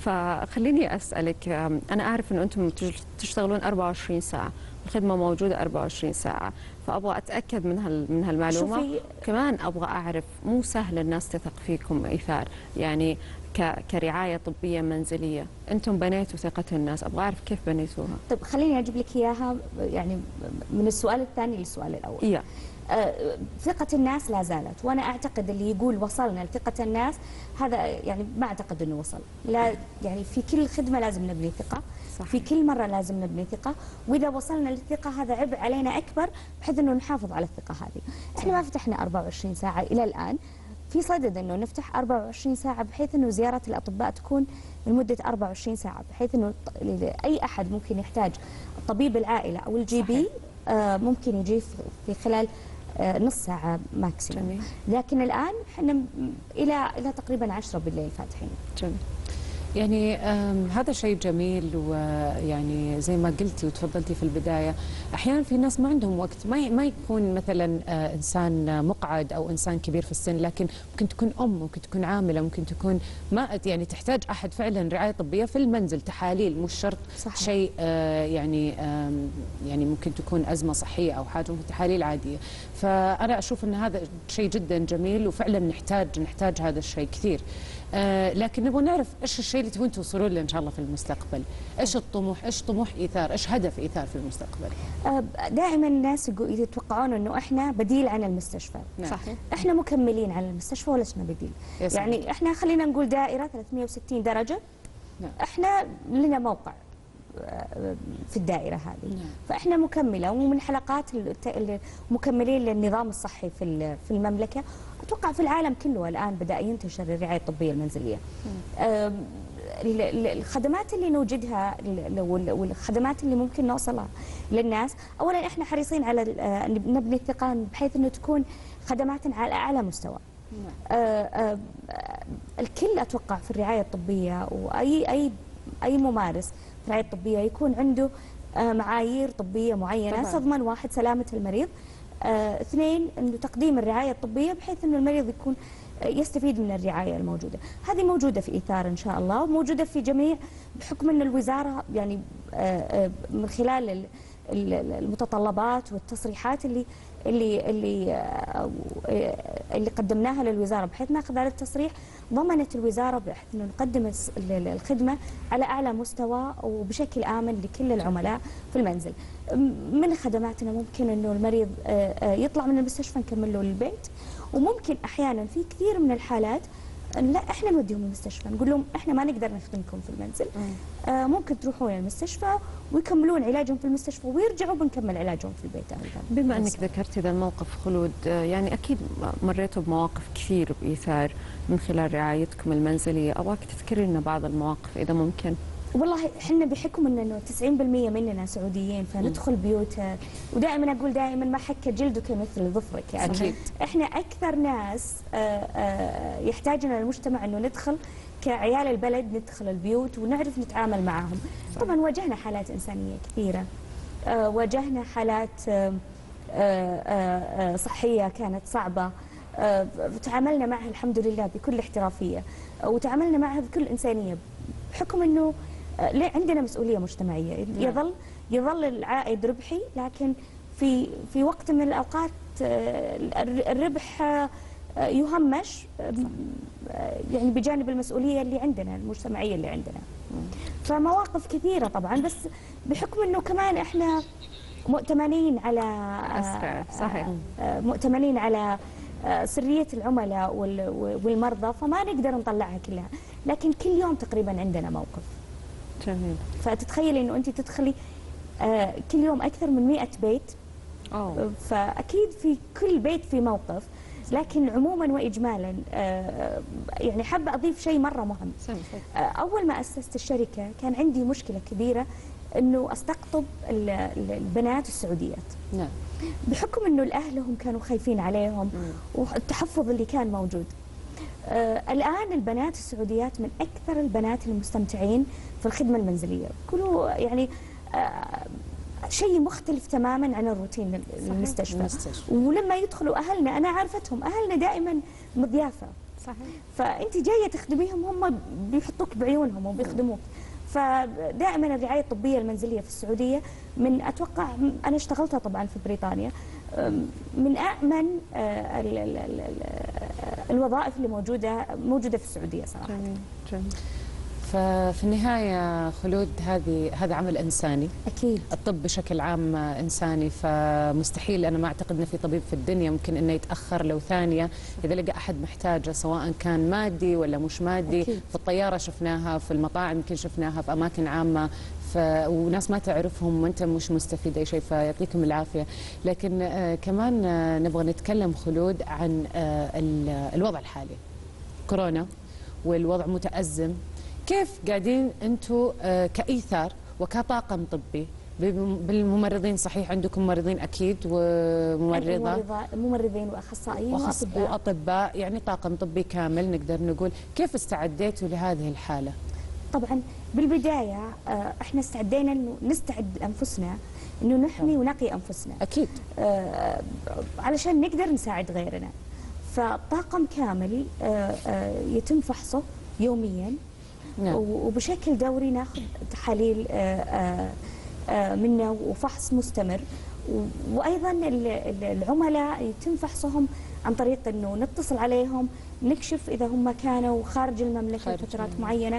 فخليني أسألك، أنا أعرف أنه أنتم تشتغلون أربعة وعشرين ساعة، الخدمة موجودة أربعة وعشرين ساعة، فأبغى أتأكد من هال من هالمعلومة. كمان أبغى أعرف، مو سهل الناس تثق فيكم إيثار، يعني كرعاية طبية منزلية، أنتم بنيتوا ثقة الناس، أبغى أعرف كيف بنيتوها. طيب خليني أجيب لك إياها يعني من السؤال الثاني للسؤال الأول. إيه. آه، ثقة الناس لا زالت، وأنا أعتقد اللي يقول وصلنا لثقة الناس هذا يعني ما أعتقد أنه وصل. لا، يعني في كل خدمة لازم نبني ثقة، صحيح. في كل مرة لازم نبني ثقة، وإذا وصلنا للثقة هذا عبء علينا أكبر بحيث أنه نحافظ على الثقة هذه. إحنا ما فتحنا أربعة وعشرين ساعة إلى الآن، في صدد أنه نفتح أربعة وعشرين ساعة بحيث أنه زيارة الأطباء تكون لمدة أربعة وعشرين ساعة، بحيث أنه أي أحد ممكن يحتاج طبيب العائلة أو الجي بي آه ممكن يجي في خلال آه نص ساعة ماكسيموم. لكن الآن احنا إلى إلى تقريبا عشرة بالليل فاتحين. جميل. يعني هذا شيء جميل، ويعني زي ما قلتي وتفضلتي في البداية، أحيانا في ناس ما عندهم وقت، ما ما يكون مثلا إنسان مقعد أو إنسان كبير في السن، لكن ممكن تكون أم، ممكن تكون عاملة، ممكن تكون ما يعني تحتاج أحد فعلا رعاية طبية في المنزل، تحاليل، مش شرط صحيح. شيء يعني يعني ممكن تكون أزمة صحية أو حاجة، ممكن تحاليل عادية. فأنا أشوف أن هذا شيء جدا جميل، وفعلا نحتاج نحتاج هذا الشيء كثير. آه لكن نبغى نعرف ايش الشيء اللي تبون توصلون له ان شاء الله في المستقبل، ايش الطموح، ايش طموح ايثار، ايش هدف ايثار في المستقبل؟ آه دائما الناس يتوقعون انه احنا بديل عن المستشفى. نعم. صحيح. احنا مكملين على المستشفى ولسنا بديل. يعني احنا خلينا نقول دائره ثلاثمئة وستين درجه. نعم. احنا لنا موقع في الدائره هذه. نعم. فاحنا مكمله ومن حلقات مكملين للنظام الصحي في في المملكه. اتوقع في العالم كله الان بدا ينتشر الرعايه الطبيه المنزليه. الخدمات اللي نوجدها والخدمات اللي ممكن نوصلها للناس، اولا احنا حريصين على نبني الثقه بحيث انه تكون خدمات على اعلى مستوى. آه آه الكل اتوقع في الرعايه الطبيه، واي اي اي ممارس في الرعايه الطبيه يكون عنده آه معايير طبيه معينه طبعا. تضمن واحد سلامه المريض، آه اثنين انه تقديم الرعايه الطبيه بحيث انه المريض يكون يستفيد من الرعايه الموجوده. هذه موجوده في ايثار ان شاء الله، وموجوده في جميع بحكم ان الوزاره يعني آه من خلال المتطلبات والتصريحات اللي اللي اللي اللي قدمناها للوزاره، بحيث ناخذ هذا التصريح ضمنت الوزاره بحيث انه نقدم الخدمه على اعلى مستوى وبشكل امن لكل العملاء في المنزل. من خدماتنا ممكن انه المريض يطلع من المستشفى نكمل له للبيت، وممكن احيانا في كثير من الحالات لا احنا نوديهم المستشفى، نقول لهم احنا ما نقدر نخدمكم في المنزل، آه ممكن تروحون المستشفى ويكملون علاجهم في المستشفى ويرجعوا بنكمل علاجهم في البيت ايضا. بما انك ذكرتي ذا الموقف خلود، يعني اكيد مريتوا بمواقف كثير بايثار من خلال رعايتكم المنزليه، ابغاك تذكري لنا بعض المواقف اذا ممكن. والله احنا بحكم انه تسعين بالمئة مننا سعوديين فندخل بيوت، ودائما اقول دائما ما حك جلدك مثل ظفرك، يعني أكيد. احنا اكثر ناس يحتاجنا المجتمع انه ندخل كعيال البلد، ندخل البيوت ونعرف نتعامل معهم. طبعا واجهنا حالات انسانيه كثيره، واجهنا حالات صحيه كانت صعبه، تعاملنا معها الحمد لله بكل احترافيه، وتعاملنا معها بكل انسانيه، بحكم انه عندنا مسؤوليه مجتمعيه. يظل يظل العائد ربحي، لكن في في وقت من الاوقات الربح يهمش يعني بجانب المسؤوليه اللي عندنا المجتمعيه اللي عندنا. فمواقف كثيره طبعا، بس بحكم انه كمان احنا مؤتمنين على صحيح مؤتمنين على سريه العملاء والمرضى، فما نقدر نطلعها كلها، لكن كل يوم تقريبا عندنا موقف. جميل. فتتخيلي انه انت تدخلي كل يوم اكثر من مئة بيت. أوه. فاكيد في كل بيت في موقف، لكن عموما واجمالا يعني حابه اضيف شيء مره مهم. اول ما اسست الشركه كان عندي مشكله كبيره انه استقطب البنات السعوديات. نعم. بحكم انه الاهل هم كانوا خايفين عليهم والتحفظ اللي كان موجود. آه الان البنات السعوديات من اكثر البنات المستمتعين في الخدمه المنزليه، كله يعني آه شيء مختلف تماما عن الروتين المستشفى. المستشفى. ولما يدخلوا اهلنا، انا عارفتهم اهلنا دائما مضيافه. صحيح. فانت جايه تخدميهم، هم بيحطوك بعيونهم وبيخدموك. فدائما الرعايه الطبيه المنزليه في السعوديه من اتوقع، انا اشتغلتها طبعا في بريطانيا، من امن الوظائف اللي موجوده موجوده في السعوديه صراحه. جميل جميل. ففي النهاية خلود، هذه هذا عمل إنساني. أكيد. الطب بشكل عام إنساني، فمستحيل، أنا ما أعتقد أن في طبيب في الدنيا ممكن أنه يتأخر لو ثانية إذا لقى أحد محتاجه، سواء كان مادي ولا مش مادي. أكيد. في الطيارة شفناها، في المطاعم يمكن شفناها، في أماكن عامة، ف... وناس ما تعرفهم وأنت مش مستفيد أي شيء، فيعطيكم العافية. لكن آه كمان آه نبغى نتكلم خلود عن آه الوضع الحالي، كورونا والوضع متأزم. كيف قاعدين انتم كايثار وكطاقم طبي بالممرضين؟ صحيح عندكم ممرضين اكيد وممرضه، ممرضين واخصائيين واطباء واطباء، يعني طاقم طبي كامل نقدر نقول. كيف استعديتوا لهذه الحاله؟ طبعا بالبدايه احنا استعدينا انه نستعد انفسنا، انه نحمي ونقي انفسنا. اكيد. علشان نقدر نساعد غيرنا. فطاقم كامل يتم فحصه يوميا. نعم. وبشكل دوري ناخذ تحاليل منه وفحص مستمر، وايضا العملاء يتم فحصهم عن طريق انه نتصل عليهم، نكشف اذا هم كانوا خارج المملكه خارج فترات المملكة. معينه،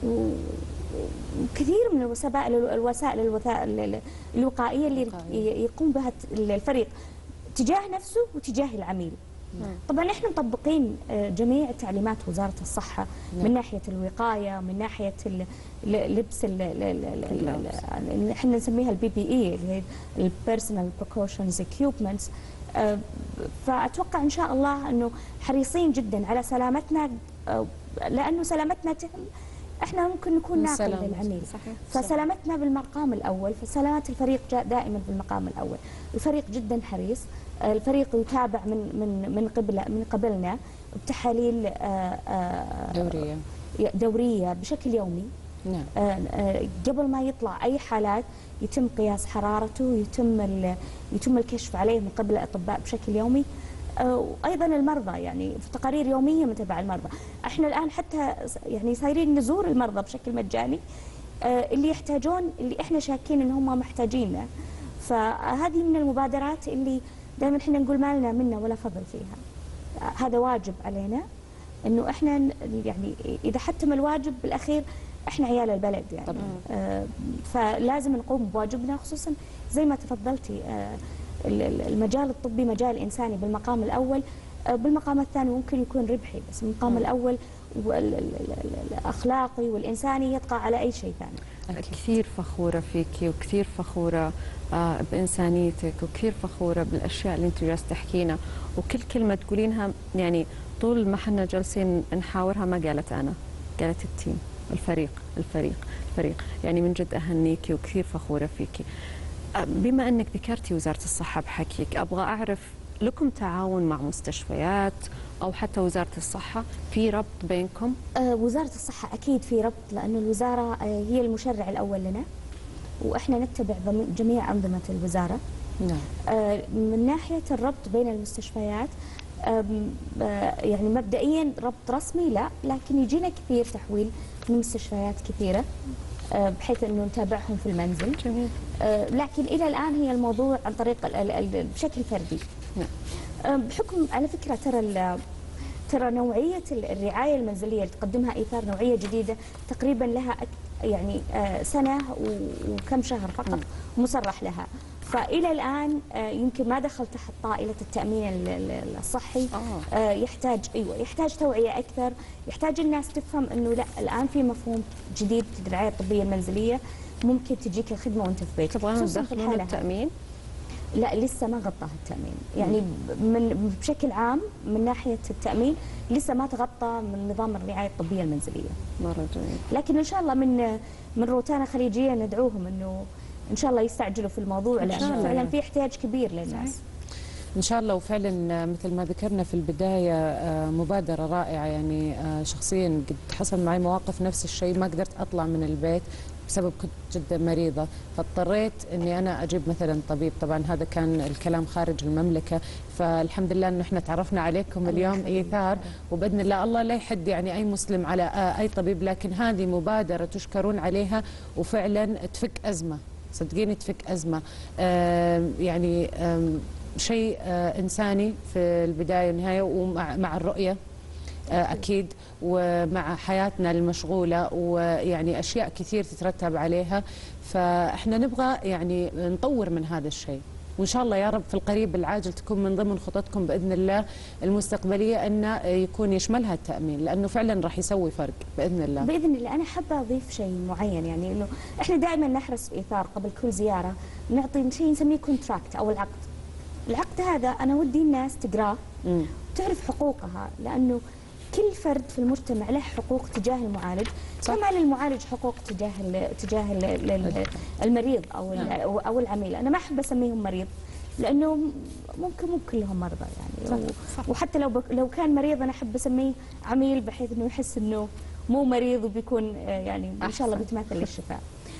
وكثير من الوسائل الوسائل الوسائل الوقائيه اللي يقوم بها الفريق تجاه نفسه وتجاه العميل. طبعا احنا مطبقين جميع تعليمات وزاره الصحه. نعم. من ناحيه الوقايه، من ناحيه اللبس اللي احنا نسميها البي بي اي اللي هي البيرسونال بريكوشنز اكيوبمنتس. فاتوقع ان شاء الله انه حريصين جدا على سلامتنا، لانه سلامتنا تهم، احنا ممكن نكون ناقل للعميل. صحيح. فسلامتنا بالمقام الاول، فسلامه الفريق جاء دائما بالمقام الاول. الفريق جدا حريص، الفريق يتابع من من من قبل من قبلنا بتحاليل دوريه دوريه بشكل يومي. نعم. قبل ما يطلع اي حالات يتم قياس حرارته، يتم يتم الكشف عليه من قبل الاطباء بشكل يومي. وايضا المرضى يعني في تقارير يوميه من تبع المرضى. احنا الان حتى يعني صايرين نزور المرضى بشكل مجاني اللي يحتاجون، اللي احنا شاكين ان هم محتاجيننا. فهذه من المبادرات اللي دائما احنا نقول ما لنا منا ولا فضل فيها. هذا واجب علينا انه احنا يعني اذا حتم الواجب بالاخير احنا عيال البلد يعني. طبعا. آه فلازم نقوم بواجبنا، خصوصا زي ما تفضلتي آه المجال الطبي مجال انساني بالمقام الاول. آه بالمقام الثاني ممكن يكون ربحي، بس المقام الاول الاخلاقي والانساني يبقى على اي شيء ثاني. كثير فخوره فيكي وكثير فخوره آه بانسانيتك، وكثير فخوره بالاشياء اللي انت جالسه تحكينا، وكل كلمه تقولينها يعني طول ما احنا جالسين نحاورها ما قالت انا، قالت التيم. الفريق الفريق الفريق يعني من جد أهنيكي وكثير فخورة فيكي. بما أنك ذكرتي وزارة الصحة بحكيك، أبغى أعرف لكم تعاون مع مستشفيات أو حتى وزارة الصحة، في ربط بينكم؟ آه وزارة الصحة أكيد في ربط، لأنه الوزارة آه هي المشرع الأول لنا، وإحنا نتبع جميع أنظمة الوزارة. نعم. آه من ناحية الربط بين المستشفيات، آه يعني مبدئيا ربط رسمي لا، لكن يجينا كثير تحويل من مستشفيات كثيرة آه بحيث أنه نتابعهم في المنزل. جميل. آه لكن إلى الآن هي الموضوع عن طريق بشكل فردي. نعم. آه بحكم على فكرة ترى ترى نوعية الرعاية المنزلية اللي تقدمها إيثار نوعية جديدة، تقريبا لها يعني آه سنة وكم شهر فقط مصرح لها، فإلى الآن آه يمكن ما دخل تحت طائلة التأمين الصحي. آه. آه يحتاج أيوة يحتاج توعية أكثر، يحتاج الناس تفهم إنه لا، الآن في مفهوم جديد للرعاية الطبية المنزلية، ممكن تجيك الخدمة وأنت في بيتك. تبغون تدخلون التأمين؟ لا لسه ما غطاها التأمين، يعني من بشكل عام من ناحية التأمين لسه ما تغطى من نظام الرعاية الطبية المنزلية. مرة جميل. لكن إن شاء الله من من روتانا خليجية ندعوهم إنه إن شاء الله يستعجلوا في الموضوع، لأنه فعلا في احتياج كبير للناس. إن شاء الله. وفعلا مثل ما ذكرنا في البداية مبادرة رائعة، يعني شخصيا قد حصل معي مواقف نفس الشيء، ما قدرت أطلع من البيت بسبب كنت جدا مريضة، فاضطريت اني انا اجيب مثلا طبيب. طبعا هذا كان الكلام خارج المملكة، فالحمد لله انه احنا تعرفنا عليكم اليوم إيثار، وباذن الله الله لا يحد يعني اي مسلم على اي طبيب، لكن هذه مبادرة تشكرون عليها وفعلا تفك ازمة، صدقيني تفك ازمة. يعني شيء انساني في البداية والنهاية، ومع مع الرؤية أكيد، ومع حياتنا المشغولة، ويعني أشياء كثير تترتب عليها، فإحنا نبغى يعني نطور من هذا الشيء، وإن شاء الله يا رب في القريب العاجل تكون من ضمن خططكم بإذن الله المستقبلية أن يكون يشملها التأمين، لأنه فعلا راح يسوي فرق بإذن الله. بإذن الله. أنا حابة أضيف شيء معين، يعني إنه إحنا دائما نحرص في إيثار قبل كل زيارة نعطي شيء نسميه كونتراكت أو العقد. العقد هذا أنا ودي الناس تقراه وتعرف حقوقها، لأنه كل فرد في المجتمع له حقوق تجاه المعالج، كما للمعالج حقوق تجاه ال تجاه ال المريض او او العميل. انا ما احب اسميهم مريض، لانه ممكن مو كلهم مرضى يعني، صح. وحتى لو لو كان مريض انا احب اسميه عميل، بحيث انه يحس انه مو مريض وبيكون يعني ان شاء الله بيتماثل للشفاء.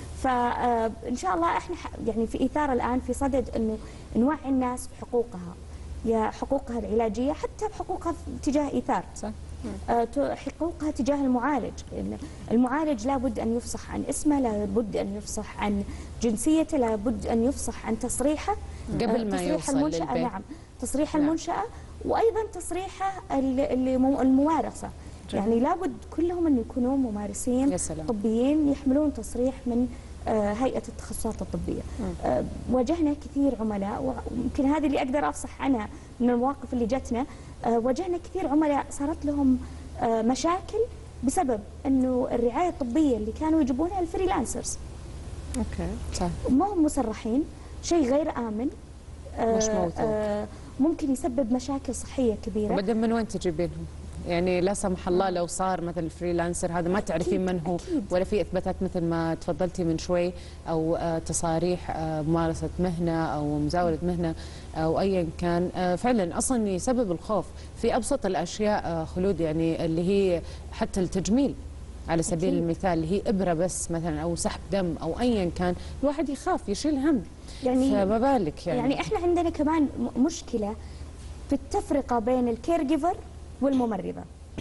فان شاء الله احنا يعني في إيثار الان في صدد انه نوعي الناس بحقوقها، يا حقوقها العلاجيه حتى بحقوقها تجاه إيثار، صح. حقوقها تجاه المعالج. المعالج لابد أن يفصح عن اسمه، لابد أن يفصح عن جنسيته، لابد أن يفصح عن تصريحه قبل ما تصريح يوصل المنشأة. للبيت. نعم، تصريح نعم. المنشأة، وأيضا تصريحه الممارسة. يعني لابد كلهم أن يكونوا ممارسين طبيين يحملون تصريح من هيئة التخصصات الطبية. م. واجهنا كثير عملاء، ويمكن هذه اللي أقدر أفصح عنها من المواقف اللي جتنا. واجهنا كثير عملاء صارت لهم مشاكل بسبب أنه الرعاية الطبية اللي كانوا يجيبونها الفريلانسرز. أوكي، صح. ما هم مصرحين، شيء غير آمن، مش موثوق، ممكن يسبب مشاكل صحية كبيرة. وبعدين من وين تجيبينهم؟ يعني لا سمح الله لو صار مثل فريلانسر هذا ما تعرفين من هو، ولا في اثباتات مثل ما تفضلتي من شوي، او تصاريح ممارسه مهنه او مزاوله مهنه او ايا كان، فعلا اصلا يسبب الخوف في ابسط الاشياء. خلود يعني اللي هي حتى التجميل على سبيل أكيد. المثال اللي هي ابره بس مثلا او سحب دم او ايا كان، الواحد يخاف يشيل هم، يعني فما بالك يعني يعني احنا عندنا كمان مشكله في التفرقه بين الكير جيفر والممرضة.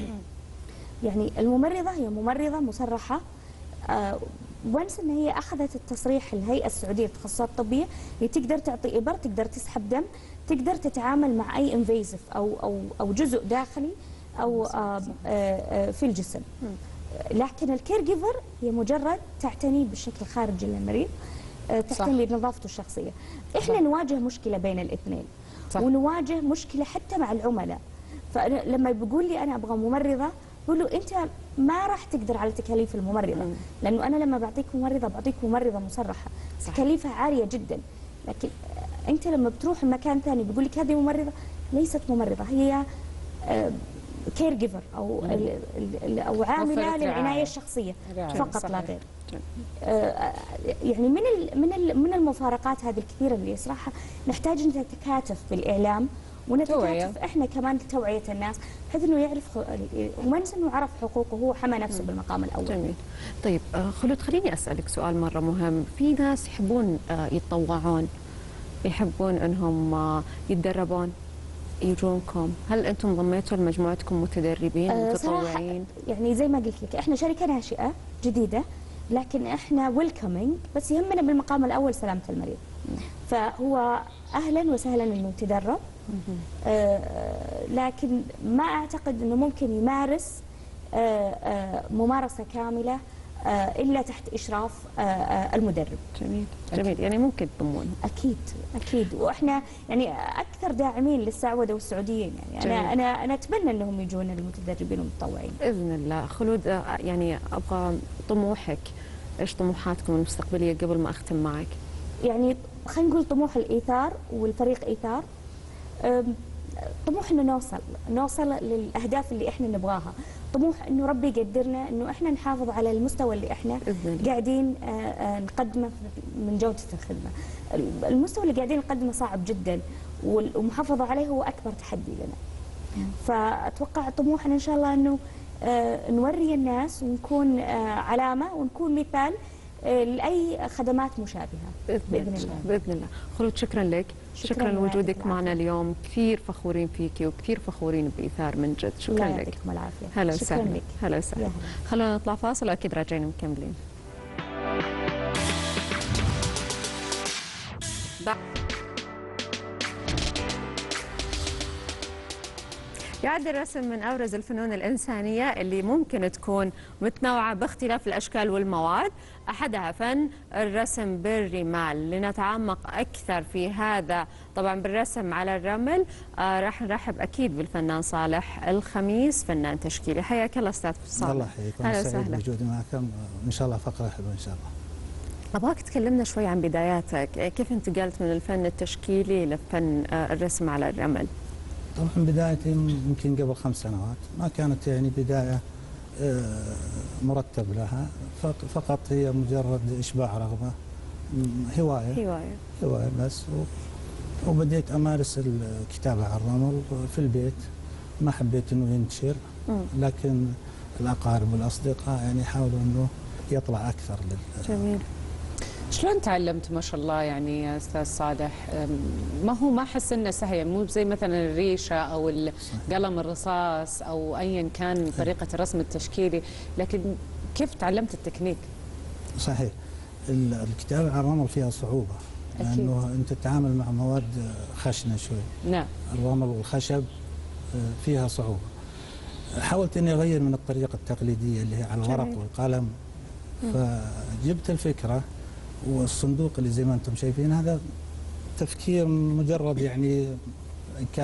يعني الممرضة هي ممرضة مصرحة، آه وانس ان هي اخذت التصريح الهيئة السعودية للتخصصات الطبية، هي تقدر تعطي ابر، تقدر تسحب دم، تقدر تتعامل مع اي انفيزف او او او جزء داخلي او آه آه في الجسم. لكن الكير جيفر هي مجرد تعتني بالشكل الخارجي للمريض، آه تعتني بنظافته الشخصية. احنا نواجه مشكلة بين الاثنين، صح. ونواجه مشكلة حتى مع العملاء. فلما بيقول لي انا ابغى ممرضه، بقول له انت ما راح تقدر على تكاليف الممرضه، لانه انا لما بعطيك ممرضه بعطيك ممرضه مصرحه، تكاليفها عاليه جدا. لكن انت لما بتروح مكان ثاني بيقول لك هذه ممرضه، ليست ممرضه، هي كير جيفر او ال ال او عامله للعنايه الشخصيه فقط صحيح. لا غير. آه يعني من ال من ال من المفارقات هذه الكثيره اللي صراحه نحتاج ان نتكاتف بالاعلام ونتكاتف احنا كمان لتوعيه الناس بحيث انه يعرف ومنس انه عرف حقوقه هو حمى نفسه م. بالمقام الاول. جميل. طيب خلود خليني اسالك سؤال مره مهم، في ناس يحبون يتطوعون، يحبون انهم يتدربون، يجونكم، هل انتم ضميتوا لمجموعتكم متدربين أه متطوعين؟ يعني زي ما قلت لك احنا شركه ناشئه جديده لكن احنا ويلكمينج، بس يهمنا بالمقام الاول سلامه المريض. فهو اهلا وسهلا انه يتدرب، آه لكن ما اعتقد انه ممكن يمارس آه آه ممارسه كامله آه الا تحت اشراف آه آه المدرب. جميل جميل، يعني ممكن تضمون. اكيد اكيد، واحنا يعني اكثر داعمين للسعوده والسعوديين، يعني جميل. انا انا انا اتمنى انهم يجون المتدربين والمتطوعين باذن الله. خلود يعني ابغى طموحك، ايش طموحاتكم المستقبليه قبل ما اختم معك؟ يعني خلينا نقول طموح الايثار والفريق ايثار، طموح انه نوصل نوصل للاهداف اللي احنا نبغاها، طموح انه ربي يقدرنا انه احنا نحافظ على المستوى اللي احنا قاعدين نقدمه من جوده الخدمه. المستوى اللي قاعدين نقدمه صعب جدا والمحافظه عليه هو اكبر تحدي لنا. فاتوقع طموحنا ان شاء الله انه نوري الناس ونكون علامه ونكون مثال لاي خدمات مشابهه باذن, بإذن الله. باذن الله. خلود شكرا لك، شكرا, شكرا لوجودك معنا اليوم، كثير فخورين فيكي وكثير فخورين بايثار من جد. شكرا لك. يعطيكم العافيه. هلا وسهلا. هلا وسهلا. خلونا نطلع فاصل واكيد راجعين مكملين. يعد الرسم من أبرز الفنون الإنسانية اللي ممكن تكون متنوعة باختلاف الأشكال والمواد، أحدها فن الرسم بالرمال. لنتعمق أكثر في هذا طبعا بالرسم على الرمل آه راح نرحب أكيد بالفنان صالح الخميس، فنان تشكيلي. حياك الله أستاذ صالح. الله يحييكم، أنا سعيد بوجودي معكم، إن شاء الله فقرة حلوة إن شاء الله. أبغاك تكلمنا شوي عن بداياتك، كيف انتقلت من الفن التشكيلي لفن آه الرسم على الرمل؟ طبعا بدايتي يمكن قبل خمس سنوات، ما كانت يعني بداية مرتب لها، فقط هي مجرد إشباع رغبة، هواية هواية هواية بس. وبديت أمارس الكتابة على الرمل في البيت، ما حبيت إنه ينتشر، لكن الأقارب والأصدقاء يعني حاولوا إنه يطلع أكثر لل. جميل. شلون تعلمت ما شاء الله يعني يا استاذ صالح؟ ما هو ما احس انه سهل، مو زي مثلا الريشه او القلم الرصاص او ايا كان طريقه الرسم التشكيلي، لكن كيف تعلمت التكنيك؟ صحيح، الكتابه على الرمل فيها صعوبه لانه انت تتعامل مع مواد خشنه شوي. نعم. الرمل والخشب فيها صعوبه. حاولت اني اغير من الطريقه التقليديه اللي هي على الورق والقلم، فجبت الفكره، والصندوق اللي زي ما انتم شايفين هذا تفكير مجرد يعني ك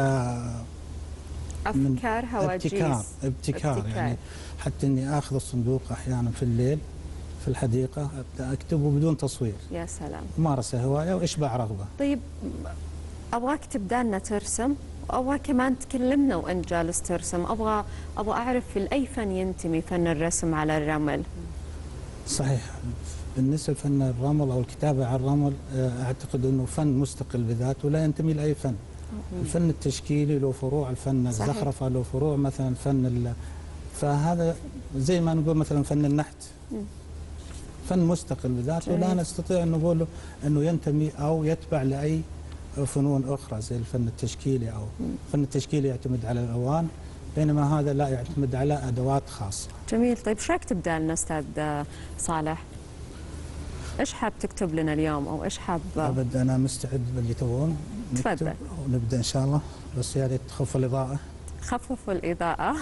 افكار هواجيس، ابتكار ابتكار, ابتكار. يعني حتى اني اخذ الصندوق احيانا في الليل في الحديقه ابدا اكتبه بدون تصوير. يا سلام. ممارسه هوايه واشباع رغبه. طيب ابغاك تبدا لنا ترسم، وابغى كمان تكلمنا وانت جالس ترسم، ابغى ابغى اعرف لاي فن ينتمي فن الرسم على الرمل. صحيح، بالنسبه لفن الرمل او الكتابه على الرمل اعتقد انه فن مستقل بذاته ولا ينتمي لاي فن. الفن التشكيلي له فروع، الفن الزخرفه له فروع، مثلا فن ال... فهذا زي ما نقول مثلا فن النحت فن مستقل بذاته، لا نستطيع ان نقول انه ينتمي او يتبع لاي فنون اخرى زي الفن التشكيلي. او الفن التشكيلي يعتمد على الالوان، بينما هذا لا، يعتمد على ادوات خاصه. جميل. طيب ايش رايك تبدا لنا استاذ صالح؟ ايش حاب تكتب لنا اليوم او ايش حاب؟ ابد انا مستعد باللي تبغون. تفضل. ونبدا ان شاء الله، بس يا ريت تخفوا الاضاءه. خففوا الاضاءه.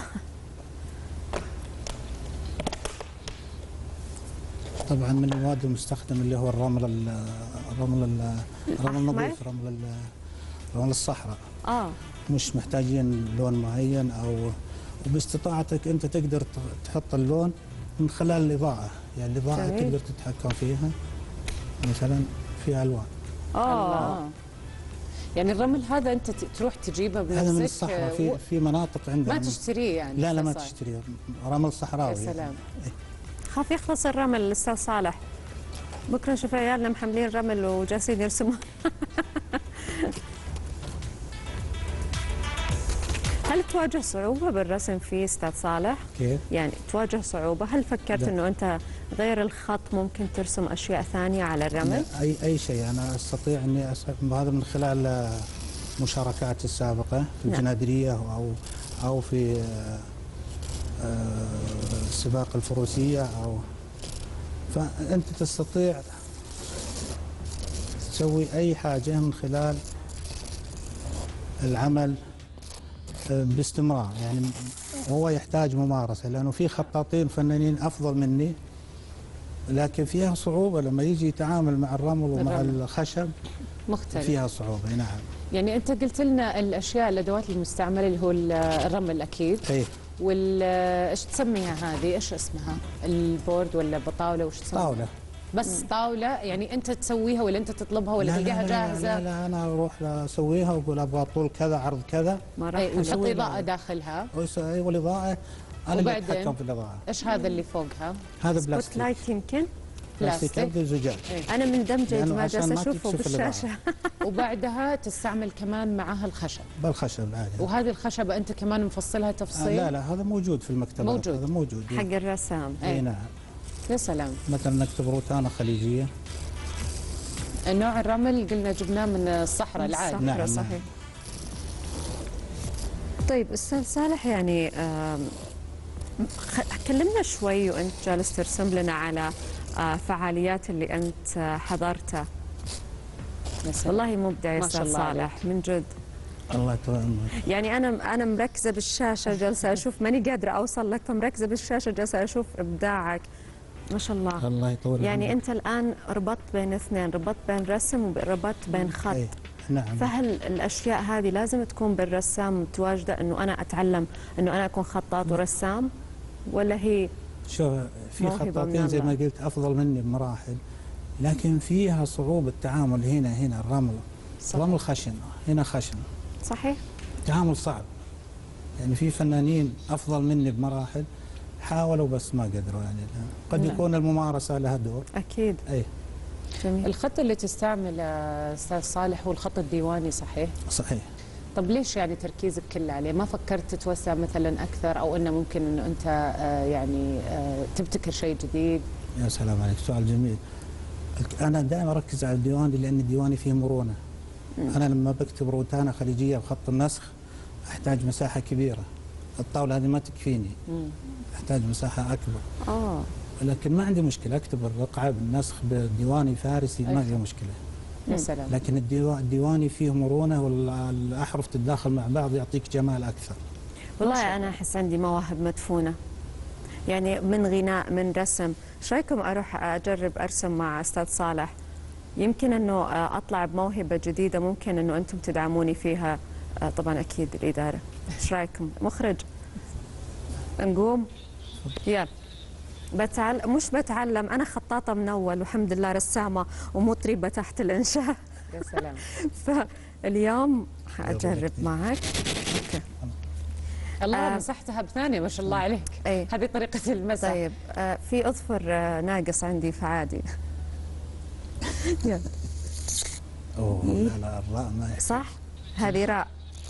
طبعا من المواد المستخدمه اللي هو الرمل الرمل الرمل النظيف، رمل رمل الصحراء. اه مش محتاجين لون معين، او وباستطاعتك انت تقدر تحط اللون من خلال الاضاءه، يعني الاضاءه جميل. تقدر تتحكم فيها، مثلا في الوان. اه يعني الرمل هذا انت ت- تروح تجيبه بنفسك؟ هذا من الصحراء، في في مناطق عندنا ما تشتريه يعني؟ لا لا ما صحيح. تشتريه، رمل صحراوي. يا سلام. خاف يخلص الرمل الاستاذ صالح، بكره نشوف عيالنا محملين رمل وجالسين يرسموا. هل تواجه صعوبة بالرسم فيه استاذ صالح؟ كيف؟ يعني تواجه صعوبة، هل فكرت لا. انه انت غير الخط ممكن ترسم اشياء ثانية على الرمل؟ لا، اي اي شيء انا استطيع اني أس- هذا من خلال آه، مشاركاتي السابقه في نعم. الجنادريه او او في آه، آه، سباق الفروسيه، او فانت تستطيع تسوي اي حاجه من خلال العمل آه، باستمرار. يعني هو يحتاج ممارسه، لانه في خطاطين فنانين افضل مني لكن فيها صعوبه لما يجي يتعامل مع الرمل ومع الرمل. الخشب، مختلف. فيها صعوبه. نعم. يعني انت قلت لنا الاشياء الادوات المستعمله اللي هو ال- الرمل اكيد، اي وال ايش تسميها هذه؟ ايش اسمها؟ البورد ولا بطاوله وش تسميها؟ طاوله. بس طاوله يعني انت تسويها ولا انت تطلبها ولا لا لا تلقاها لا جاهزه؟ لا, لا انا اروح اسويها واقول ابغى طول كذا عرض كذا، ما اي راح ونحط نسوي اضاءه لها. داخلها. ويس- أي والاضاءه انا اللي وبعدين؟ اتحكم في الاضاءه. ايش هذا اللي فوقها؟ هذا سبوت بلاستيك. لايت يمكن. بلاستيك بلاستيك. هذا زجاج. انا مندمجه يا لأنه جماعه عشان جالسه ما اشوفه تكشف الإضاءة. بالشاشه. وبعدها تستعمل كمان معها الخشب، بالخشب عادي. وهذه الخشبه انت كمان مفصلها آه تفصيل؟ لا لا هذا موجود في المكتبات. موجود. هذا موجود. حق الرسام. اي نعم. يا سلام. مثلا نكتب روتانا خليجيه. نوع الرمل قلنا جبناه من الصحراء العادي. الصحراء، نعم، صحيح. طيب استاذ صالح، يعني آم، خ- كلمنا شوي وانت جالس ترسم لنا على آه، فعاليات اللي انت آه، حضرتها. يا سلام. والله مبدع يا ما شاء استاذ الله صالح من جد. الله يطول. يعني انا انا مركزه بالشاشه جالسه اشوف، ماني قادره اوصل لك، فمركزه بالشاشه جالسه اشوف ابداعك ما شاء الله. الله يطول. يعني عمرك. انت الان ربطت بين اثنين، ربطت بين رسم وربطت بين خط. أي. نعم. فهل الاشياء هذه لازم تكون بالرسام متواجده، انه انا اتعلم انه انا اكون خطاط ورسام، ولا هي شوف في موهبة من خطاطين زي ما الله. قلت افضل مني بمراحل، لكن فيها صعوبه تعامل. هنا هنا الرمل الرمل خشن، هنا خشن، صحيح؟ تعامل صعب. يعني في فنانين افضل مني بمراحل حاولوا بس ما قدروا. يعني قد نعم. يكون الممارسه لها دور. اكيد. اي جميل. الخط اللي تستعمله استاذ صالح هو الخط الديواني صحيح؟ صحيح. طب ليش يعني تركيزك كله عليه؟ ما فكرت تتوسع مثلا اكثر، او انه ممكن انه انت آه يعني آه تبتكر شيء جديد؟ يا سلام عليك، سؤال جميل. انا دائما اركز على الديواني لان الديواني فيه مرونه. انا لما بكتب روتانا خليجيه بخط النسخ احتاج مساحه كبيره، الطاوله هذه ما تكفيني، مم. احتاج مساحه اكبر. اه لكن ما عندي مشكله اكتب الرقعه بالنسخ بديواني فارسي، ما في أيوة. مشكله. يا سلام. لكن الديوا- الديواني فيه مرونه والاحرف تتداخل مع بعض يعطيك جمال اكثر. والله انا احس عندي مواهب مدفونه، يعني من غناء من رسم. ايش رايكم اروح اجرب ارسم مع استاذ صالح؟ يمكن انه اطلع بموهبه جديده، ممكن انه انتم تدعموني فيها. طبعا اكيد الاداره. ايش رايكم؟ مخرج نقوم؟ يلا. بتعلم، مش بتعلم، انا خطاطه من اول والحمد لله رسامه ومطربه تحت الانشاء. يا سلام. فاليوم حاجرب معك. اوكي. الله آه. مسحتها بثانيه ما شاء الله عليك. اي هذه طريقه المسح. طيب آه في اظفر آه ناقص عندي فعادي. يلا. اوه لا لا الراء ما يحتاج. صح؟ هذه راء.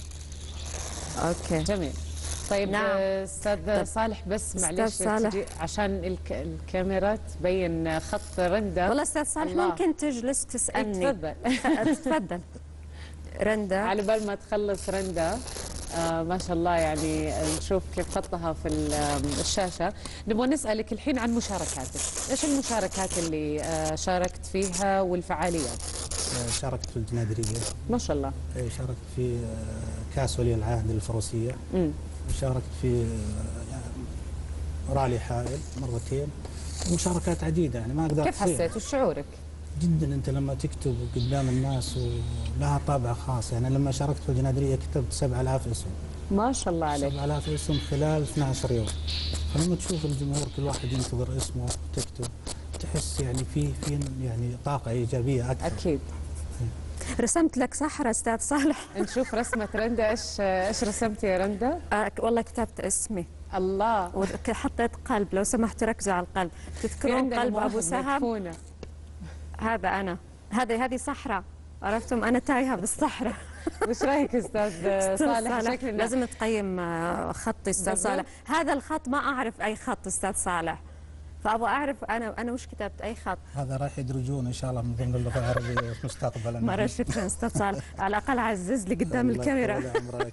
اوكي. جميل. طيب نعم. آه، استاذ صالح بس أستاذ معلش صالح. تجي عشان الك... الكاميرا تبين خط رندا. والله استاذ صالح الله. ممكن تجلس تسالني. تفضل. تفضل. رندا. على بال ما تخلص رندا آه ما شاء الله، يعني نشوف كيف خطها في ال- الشاشة. نبغى نسألك الحين عن مشاركاتك، إيش المشاركات اللي آه شاركت فيها والفعاليات؟ شاركت في الجنادريه. ما شاء الله. إيه، شاركت في آه، كاس ولي العهد للفروسيه. امم وشاركت في آه، يعني رالي حائل مرتين. مشاركات عديده يعني ما اقدر كيف أحصيها. حسيت وش شعورك؟ جدا انت لما تكتب قدام الناس ولها طابع خاص. يعني لما شاركت في الجنادريه كتبت سبعة آلاف اسم. ما شاء الله عليك. سبعة آلاف اسم خلال اثني عشر يوم. فلما تشوف الجمهور كل واحد ينتظر اسمه تكتب، تحس يعني في في يعني طاقه ايجابيه اكثر. أكيد. رسمت لك صحراء استاذ صالح. نشوف رسمة رندا. ايش ايش رسمتي يا رندا؟ آه والله كتبت اسمي. الله. وحطيت قلب، لو سمحتوا ركزوا على القلب. تذكرون قلب ابو سهم؟ هذا انا، هذه هذه صحراء، عرفتم؟ انا تايهه بالصحراء. وش رايك استاذ صالح؟ شكلنا لازم تقيم خطي استاذ صالح. هذا الخط ما اعرف اي خط استاذ صالح، فابغى اعرف انا انا وش كتبت، اي خط. هذا راح يدرجون ان شاء الله من ضمن اللغه العربيه مستقبلا. مره شكرا استاذ صالح، على الاقل عزز لي قدام الكاميرا.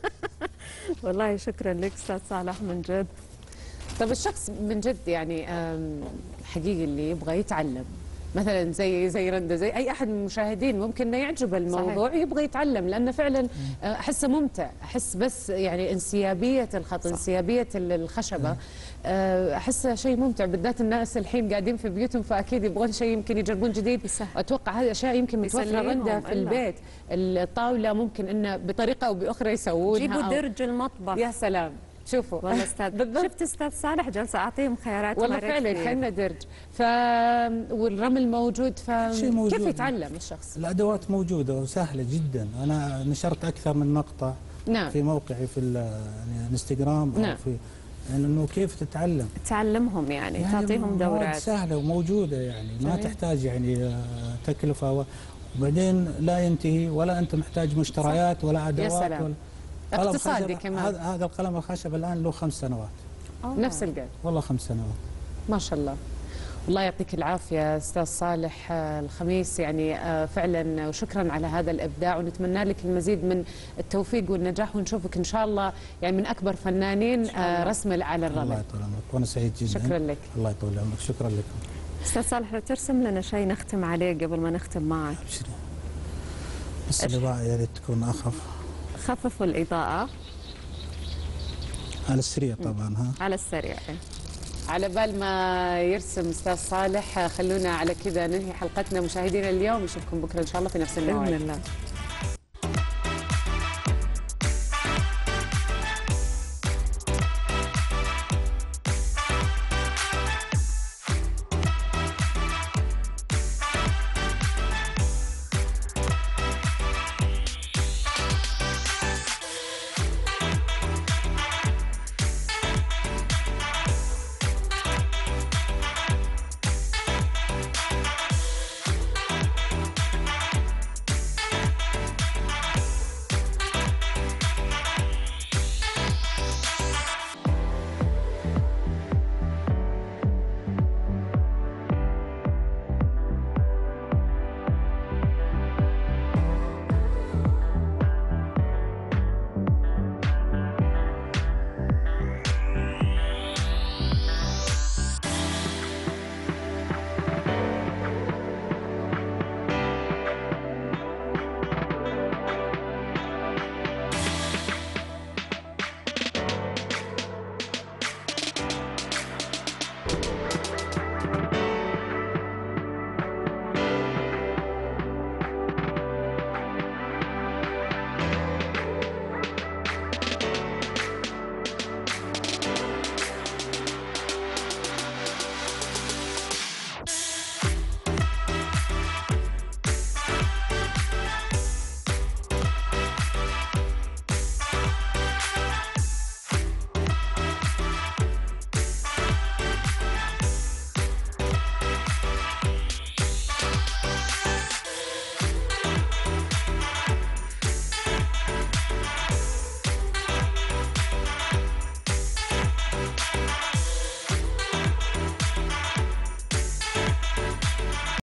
والله شكرا لك استاذ صالح من جد. طب الشخص من جد يعني حقيقي اللي يبغى يتعلم، مثلا زي زي رندا، زي اي احد من المشاهدين ممكن انه يعجب الموضوع، صحيح. يبغى يتعلم، لانه فعلا احسه ممتع، احس بس يعني انسيابيه الخط، صح. انسيابيه الخشبه، احسه شيء ممتع، بالذات الناس الحين قاعدين في بيوتهم فاكيد يبغون شيء يمكن يجربون جديد. صح. اتوقع هذه اشياء يمكن متوفره رندا في البيت، الطاوله ممكن انه بطريقه او باخرى يسوونها. جيبوا درج المطبخ. يا سلام. شوفوا والله استاذ شفت استاذ صالح جالسه اعطيهم خيارات والله فعلا كانه درج. ف والرمل موجود، ف موجود. كيف يتعلم الشخص؟ الادوات موجوده وسهله جدا. انا نشرت اكثر من مقطع نعم. في موقعي في الانستغرام او نعم. في يعني انه كيف تتعلم، تعلمهم يعني, يعني تعطيهم دورات سهله وموجوده، يعني ما جميل. تحتاج يعني تكلفه، وبعدين لا ينتهي ولا انت محتاج مشتريات ولا ادوات. يا سلام. ولا اقتصادي كمان. هذا القلم الخشب الان له خمس سنوات. أوه. نفس القد. والله خمس سنوات. ما شاء الله. الله يعطيك العافيه استاذ صالح الخميس، يعني فعلا وشكرا على هذا الابداع، ونتمنى لك المزيد من التوفيق والنجاح، ونشوفك ان شاء الله يعني من اكبر فنانين رسم على الرمل. الله يطول عمرك، وانا سعيد جدا. شكرا لك. الله يطول عمرك، شكرا لكم. استاذ صالح لو ترسم لنا شيء نختم عليه قبل ما نختم معك. بس الاضاءه يا ريت تكون اخف. خففوا الاضاءه على السريع طبعا. ها على السريع. على بال ما يرسم استاذ صالح، خلونا على كذا ننهي حلقتنا مشاهدينا اليوم، نشوفكم بكره ان شاء الله في نفس الموعد باذن الله.